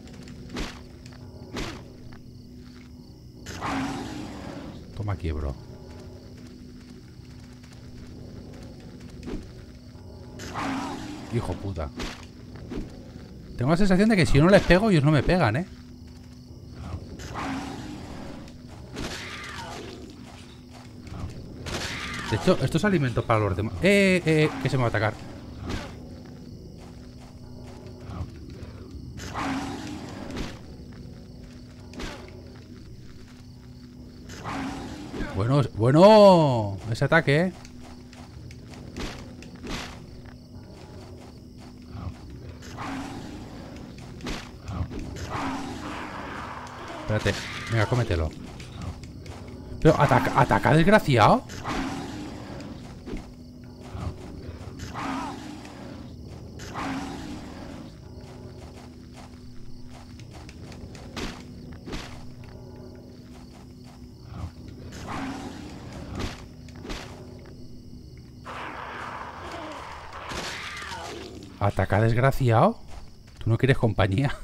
Toma aquí, bro. Hijo puta. Tengo la sensación de que si yo no les pego, ellos no me pegan, ¿eh? De hecho, esto es alimento para los demás. ¡Eh, eh, eh! Que se me va a atacar. Bueno, bueno. Ese ataque, ¿eh? Espérate. Venga, cómetelo. Pero, ataca, ataca, desgraciado. Ataca, desgraciado. ¿Tú no quieres compañía?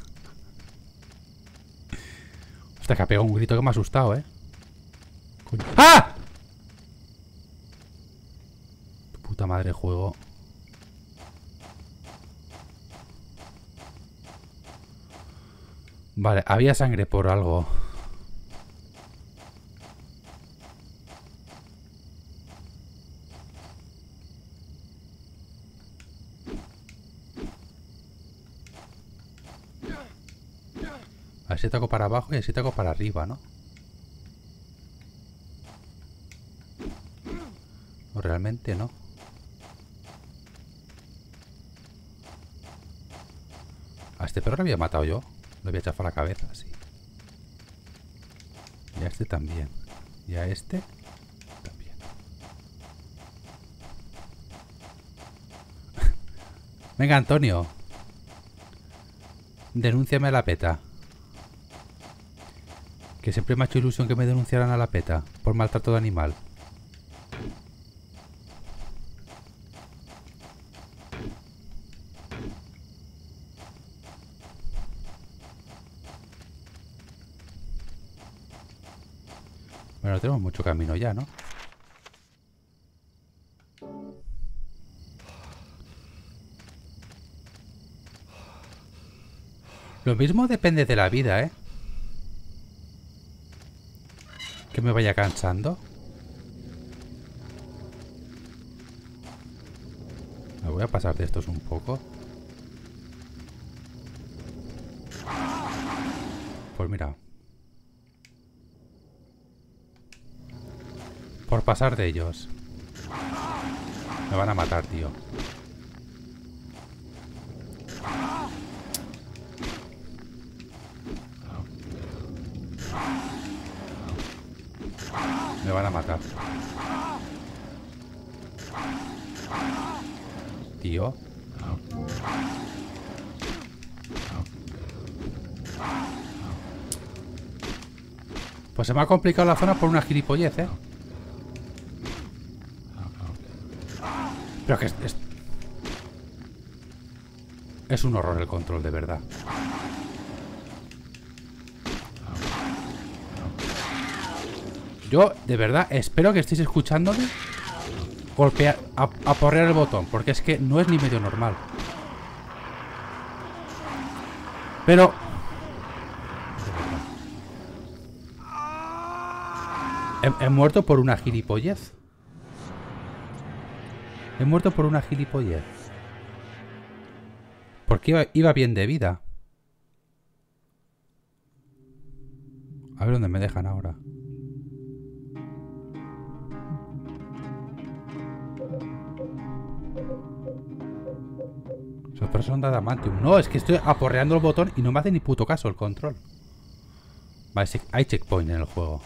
Hostia, que ha pegado un grito que me ha asustado, ¿eh? Coño. ¡Ah! Tu puta madre juego. Vale, había sangre por algo. Así ataco para abajo y así ataco para arriba, ¿no? O realmente no. A este perro lo había matado yo. Lo había chafado la cabeza, sí. Y a este también. Y a este también. Venga, Antonio. Denúnciame a la PETA. Que siempre me ha hecho ilusión que me denunciaran a la PETA por maltrato de animal. Bueno, tenemos mucho camino ya, ¿no? Lo mismo depende de la vida, ¿eh? Que me vaya cansando. Me voy a pasar de estos un poco. Pues mira. Por pasar de ellos. Me van a matar, tío. Me van a matar. Tío. Pues se me ha complicado la zona por una gilipollez, ¿eh? Pero que es, es... es un horror el control, de verdad. Yo, de verdad, espero que estéis escuchándome golpear, a, aporrear el botón, porque es que no es ni medio normal. Pero... He, he muerto por una gilipollez. He muerto por una gilipollez. Porque iba, iba bien de vida. A ver dónde me dejan ahora. Esos perros son de adamantium. No, es que estoy aporreando el botón y no me hace ni puto caso el control. Vale, sí, hay checkpoint en el juego.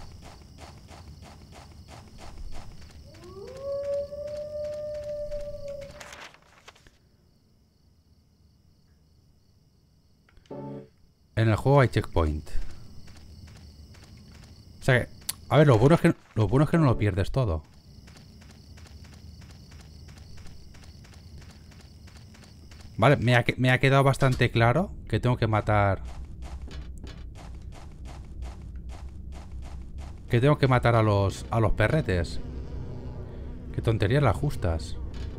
En el juego hay checkpoint. O sea que... A ver, lo bueno es que, lo bueno es que no lo pierdes todo. Vale, me ha, me ha quedado bastante claro que tengo que matar... Que tengo que matar a los, a los perretes. Qué tonterías las justas.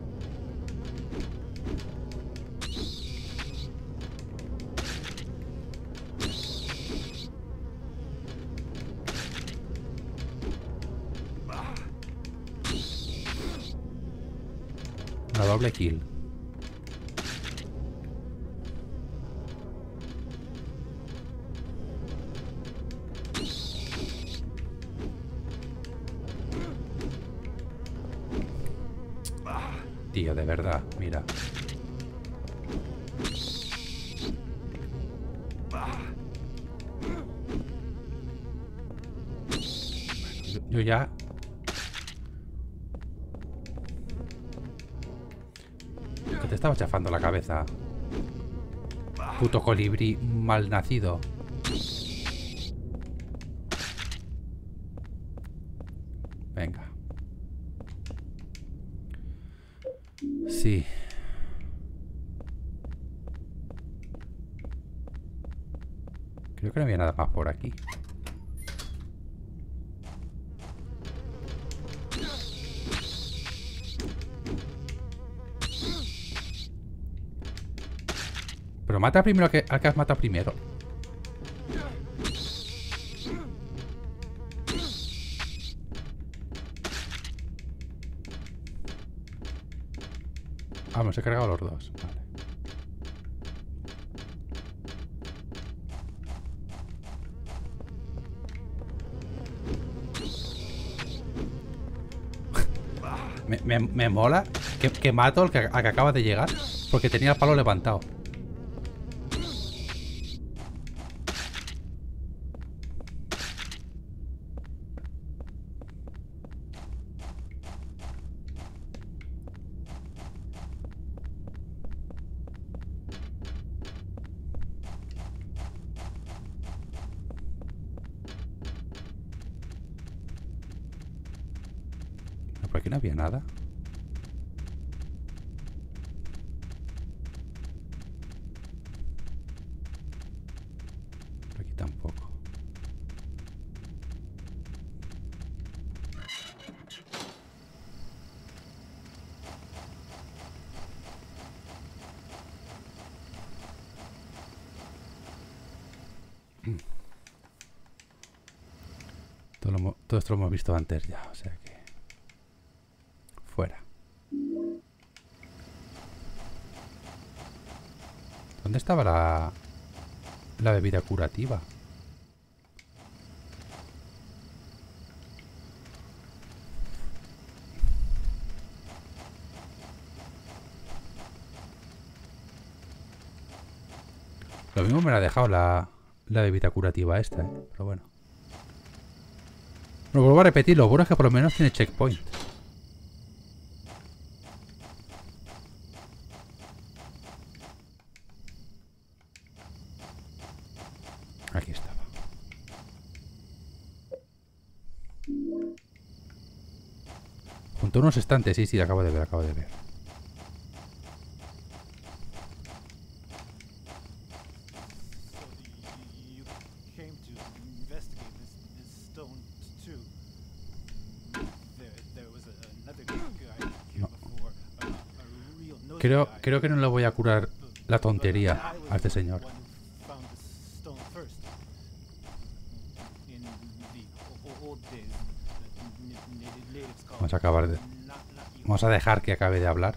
Una doble kill. Tío, de verdad, mira. Yo, yo ya... Que te estaba chafando la cabeza. Puto colibrí mal nacido. Venga. Sí. Creo que no había nada más por aquí. Pero mata primero que, al que has matado primero. Vamos, he cargado los dos. Vale. me, me, me mola que, que mato al que, al que acaba de llegar porque tenía el palo levantado. Por aquí no había nada. Por aquí tampoco. Todo, lo, todo esto lo hemos visto antes ya, o sea que... Fuera. ¿Dónde estaba la, la bebida curativa? Lo mismo me la ha dejado la, la bebida curativa esta, ¿eh? Pero bueno. Lo vuelvo a repetir, lo bueno es que por lo menos tiene checkpoint. Aquí estaba. Junto a unos estantes, sí, sí, acabo de ver, acabo de ver. Creo, creo que no le voy a curar la tontería a este señor. Vamos a acabar de... Vamos a dejar que acabe de hablar.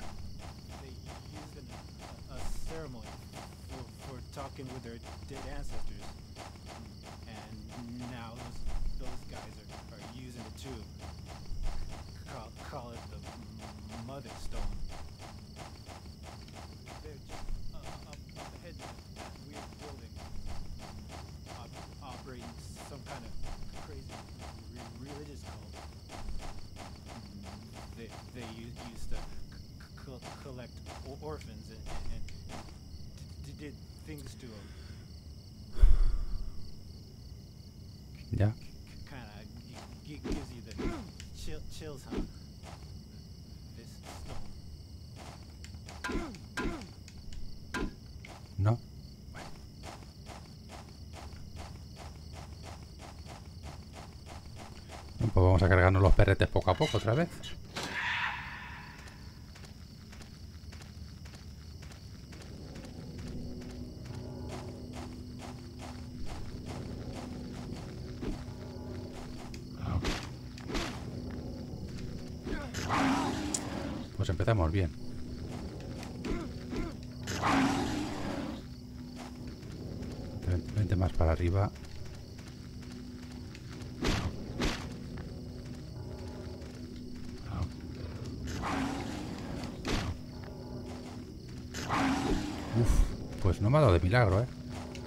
Orphans and, and, and did things to them. Ya. Kind of gives you the chill, chills, huh? This stone. No. Bueno, pues vamos a cargarnos los perretes poco a poco otra vez. Pues empezamos bien. Vente más para arriba. Uf, pues no me ha dado de milagro, ¿eh?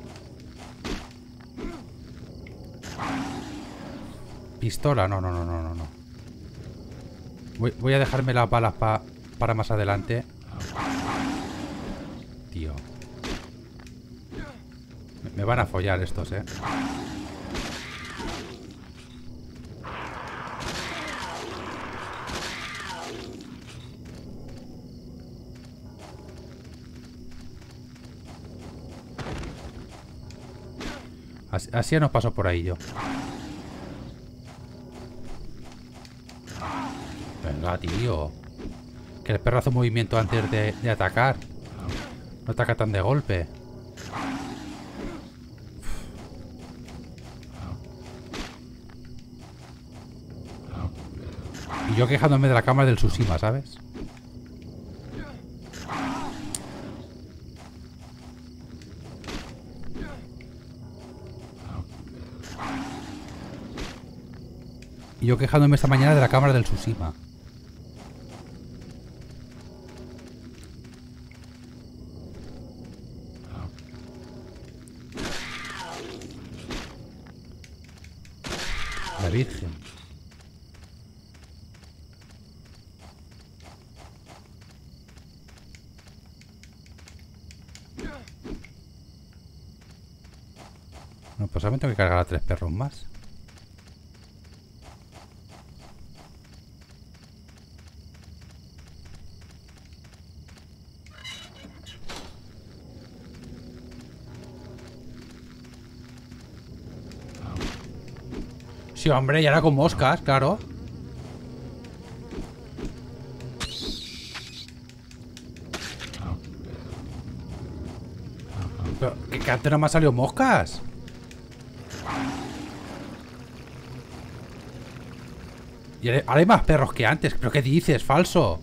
Pistola, no, no, no, no, no, no. Voy, voy a dejarme las balas pa, para más adelante. Tío. Me, me van a follar estos, eh. Así, así ya no paso por ahí yo. Venga, tío. Que el perro hace un movimiento antes de, de atacar. No ataca tan de golpe. Y yo quejándome de la cámara del Tsushima, ¿sabes? Y yo quejándome esta mañana de la cámara del Tsushima. La Virgen. No, pues solamente tengo que cargar a tres perros más. Sí, hombre, y ahora con moscas, claro. Pero que antes no me han salido moscas. Y ahora hay más perros que antes. ¿Pero qué dices? Falso.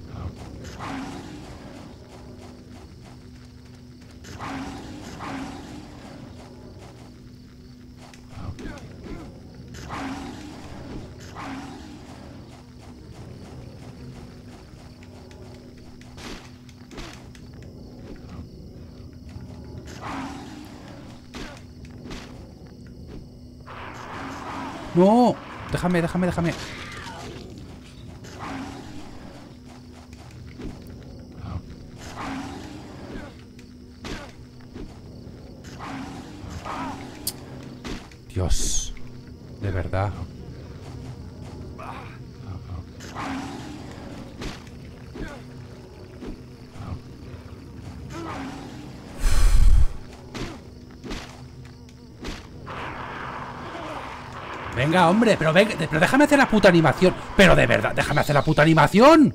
¡No! Déjame, déjame, déjame. Dios. De verdad. Venga, hombre, pero, venga, pero déjame hacer la puta animación. Pero de verdad, déjame hacer la puta animación.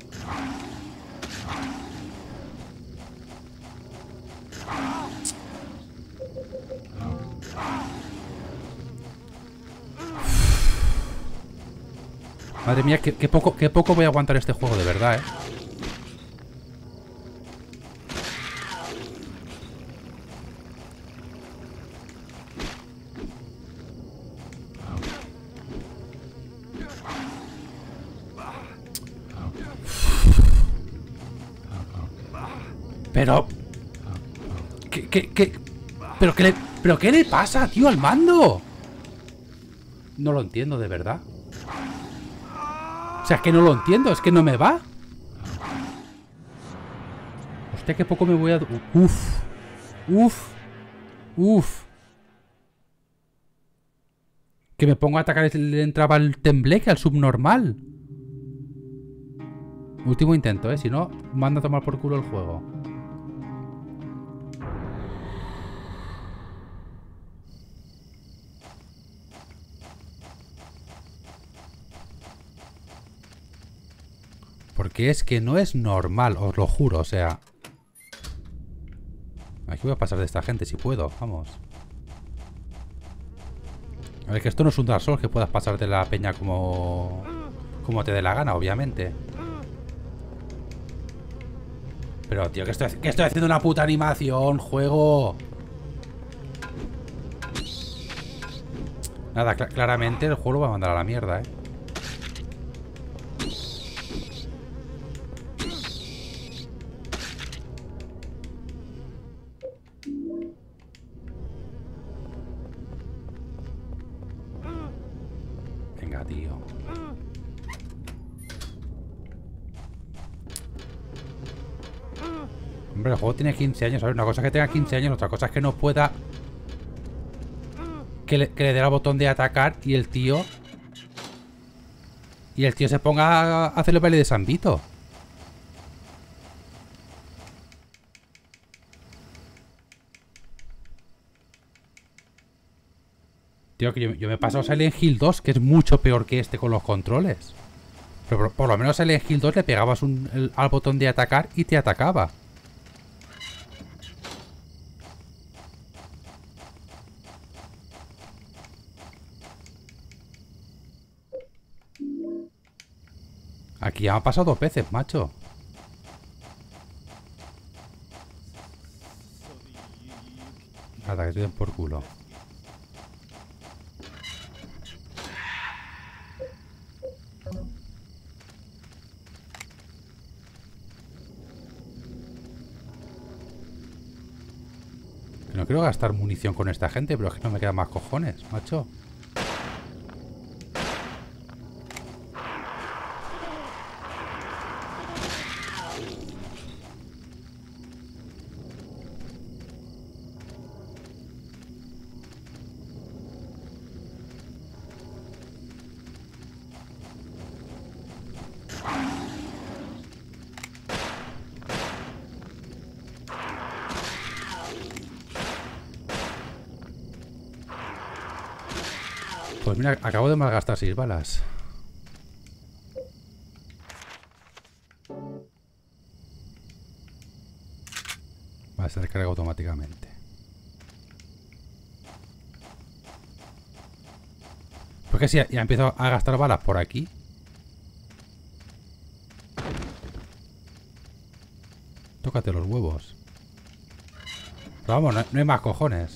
Madre mía, qué, qué poco, qué poco voy a aguantar este juego, de verdad, eh. Pero... ¿Qué, qué, qué? ¿Pero qué le, pero qué le pasa, tío, al mando? No lo entiendo, de verdad. O sea, es que no lo entiendo, es que no me va. Hostia, qué poco me voy a... Uf. Uf. Uf. Que me pongo a atacar y le entraba el tembleque al subnormal. Último intento, eh. Si no, manda a tomar por culo el juego. Porque es que no es normal, os lo juro, o sea... Aquí voy a pasar de esta gente si puedo, vamos. A ver, que esto no es un Dark Souls que puedas pasar de la peña como... Como te dé la gana, obviamente. Pero, tío, que estoy, que estoy haciendo una puta animación, juego. Nada, cl- claramente el juego lo va a mandar a la mierda, eh. Venga, tío. Hombre, el juego tiene quince años, ¿sabes? Una cosa es que tenga quince años, otra cosa es que no pueda... Que le, que le dé al botón de atacar y el tío... Y el tío se ponga a hacer el baile de San Vito. Tío, que yo, yo me he pasado Silent Hill dos, que es mucho peor que este con los controles. Pero por, por lo menos Silent Hill dos le pegabas un, el, al botón de atacar y te atacaba. Aquí ya me ha pasado dos veces, macho. Nada, que te den por culo. No quiero gastar munición con esta gente, pero es que no me quedan más cojones, macho. Pues mira, acabo de malgastar seis balas. Va a ser carga automáticamente. Porque si ya, ya empiezo a gastar balas por aquí. Tócate los huevos. Pero vamos, no, no hay más cojones.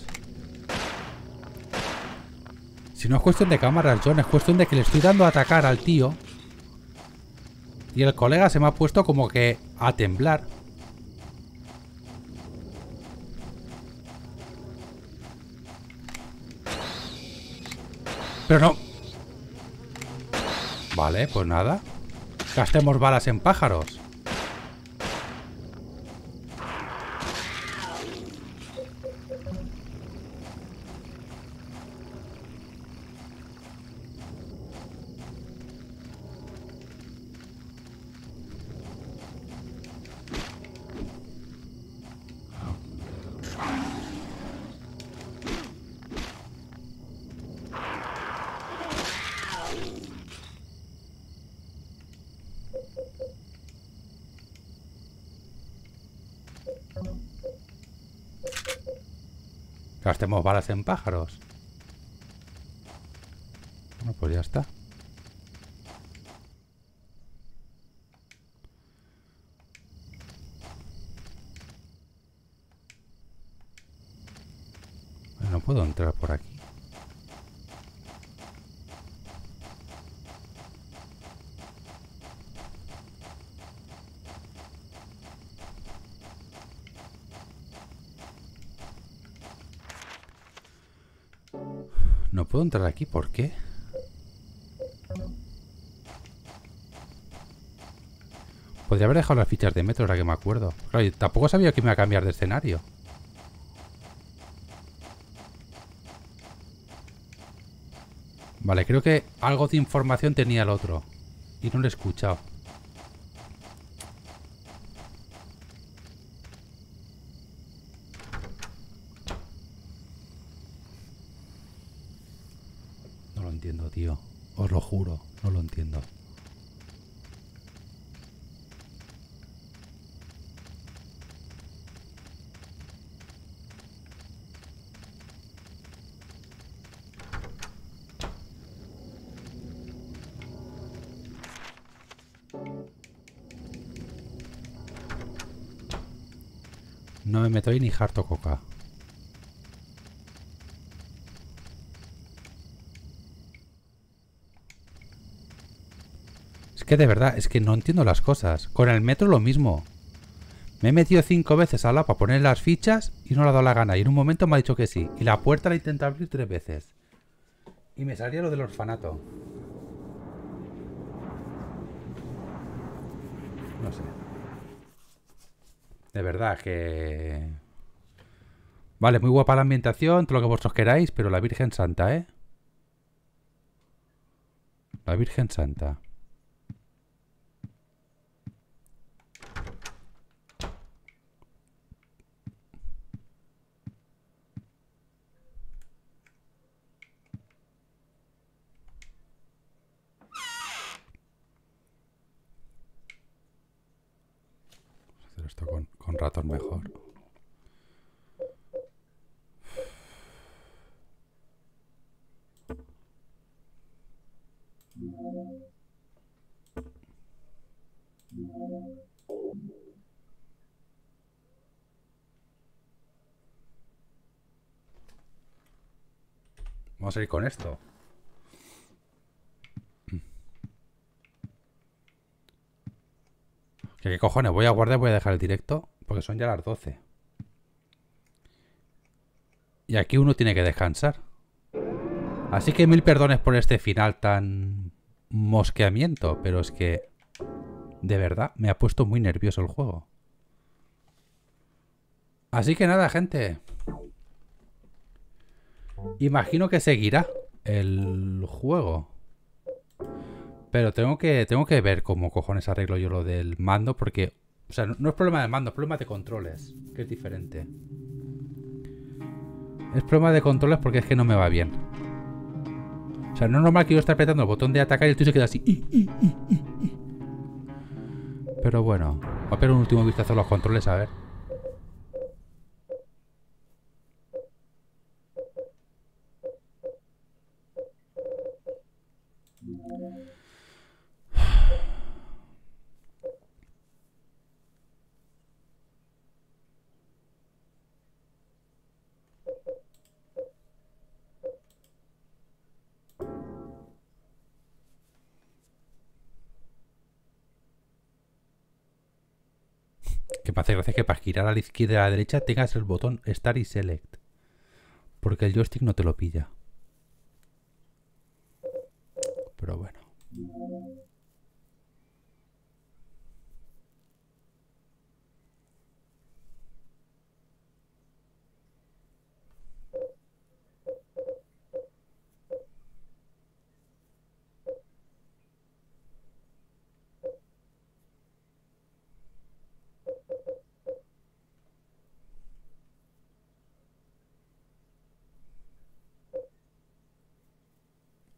Si no es cuestión de cámaras, John, es cuestión de que le estoy dando a atacar al tío. Y el colega se me ha puesto como que a temblar. Pero no. Vale, pues nada. Gastemos balas en pájaros. Gastemos balas en pájaros. Bueno, pues ya está. Bueno, no puedo entrar por aquí. No puedo entrar aquí, ¿por qué? Podría haber dejado las fichas de metro, ahora que me acuerdo. Claro, y tampoco sabía que me iba a cambiar de escenario. Vale, creo que algo de información tenía el otro. Y no lo he escuchado. No lo entiendo, tío. Os lo juro, no lo entiendo. No me meto ahí ni harto coca. Es que de verdad, es que no entiendo las cosas. Con el metro lo mismo. Me he metido cinco veces al lado para poner las fichas y no le ha dado la gana. Y en un momento me ha dicho que sí. Y la puerta la intenté abrir tres veces. Y me salía lo del orfanato. No sé. De verdad que... Vale, muy guapa la ambientación, todo lo que vosotros queráis, pero la Virgen Santa, ¿eh? La Virgen Santa. Hacer esto con, con ratón mejor. Vamos a ir con esto. ¿Qué, qué cojones? Voy a guardar y voy a dejar el directo porque son ya las doce. Y aquí uno tiene que descansar. Así que mil perdones por este final tan mosqueamiento, pero es que de verdad me ha puesto muy nervioso el juego. Así que nada, gente. Imagino que seguirá el juego. Pero tengo que tengo que ver cómo cojones arreglo yo lo del mando, porque, o sea, no, no es problema del mando, es problema de controles, que es diferente. Es problema de controles porque es que no me va bien. O sea, no es normal que yo esté apretando el botón de atacar y el tío se queda así. Pero bueno, voy a pegar un último vistazo a los controles, a ver. Que me hace gracia que para girar a la izquierda y a la derecha tengas el botón Start y Select. Porque el joystick no te lo pilla. Pero bueno.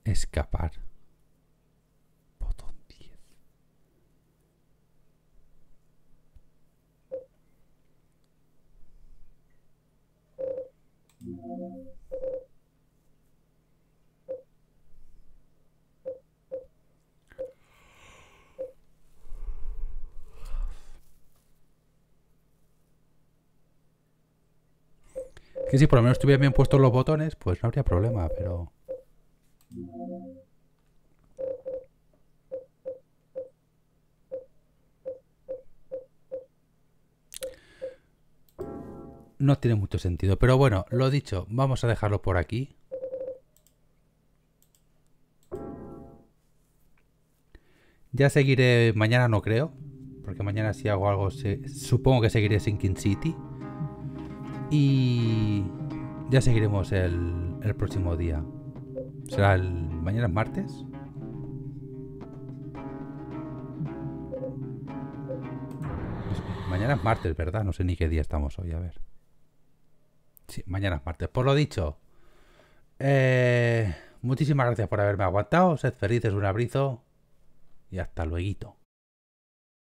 Escapar. Botón diez. Que si por lo menos estuvieran bien puestos los botones, pues no habría problema, pero... no tiene mucho sentido. Pero bueno, lo dicho, vamos a dejarlo por aquí. Ya seguiré, mañana no creo, porque mañana si hago algo, se, supongo que seguiré Sinking City. Y ya seguiremos el, el próximo día. ¿Será el mañana es martes? Mañana es martes, ¿verdad? No sé ni qué día estamos hoy, a ver. Sí, mañana es martes. Por lo dicho, eh, muchísimas gracias por haberme aguantado. Sed felices, un abrazo y hasta luego.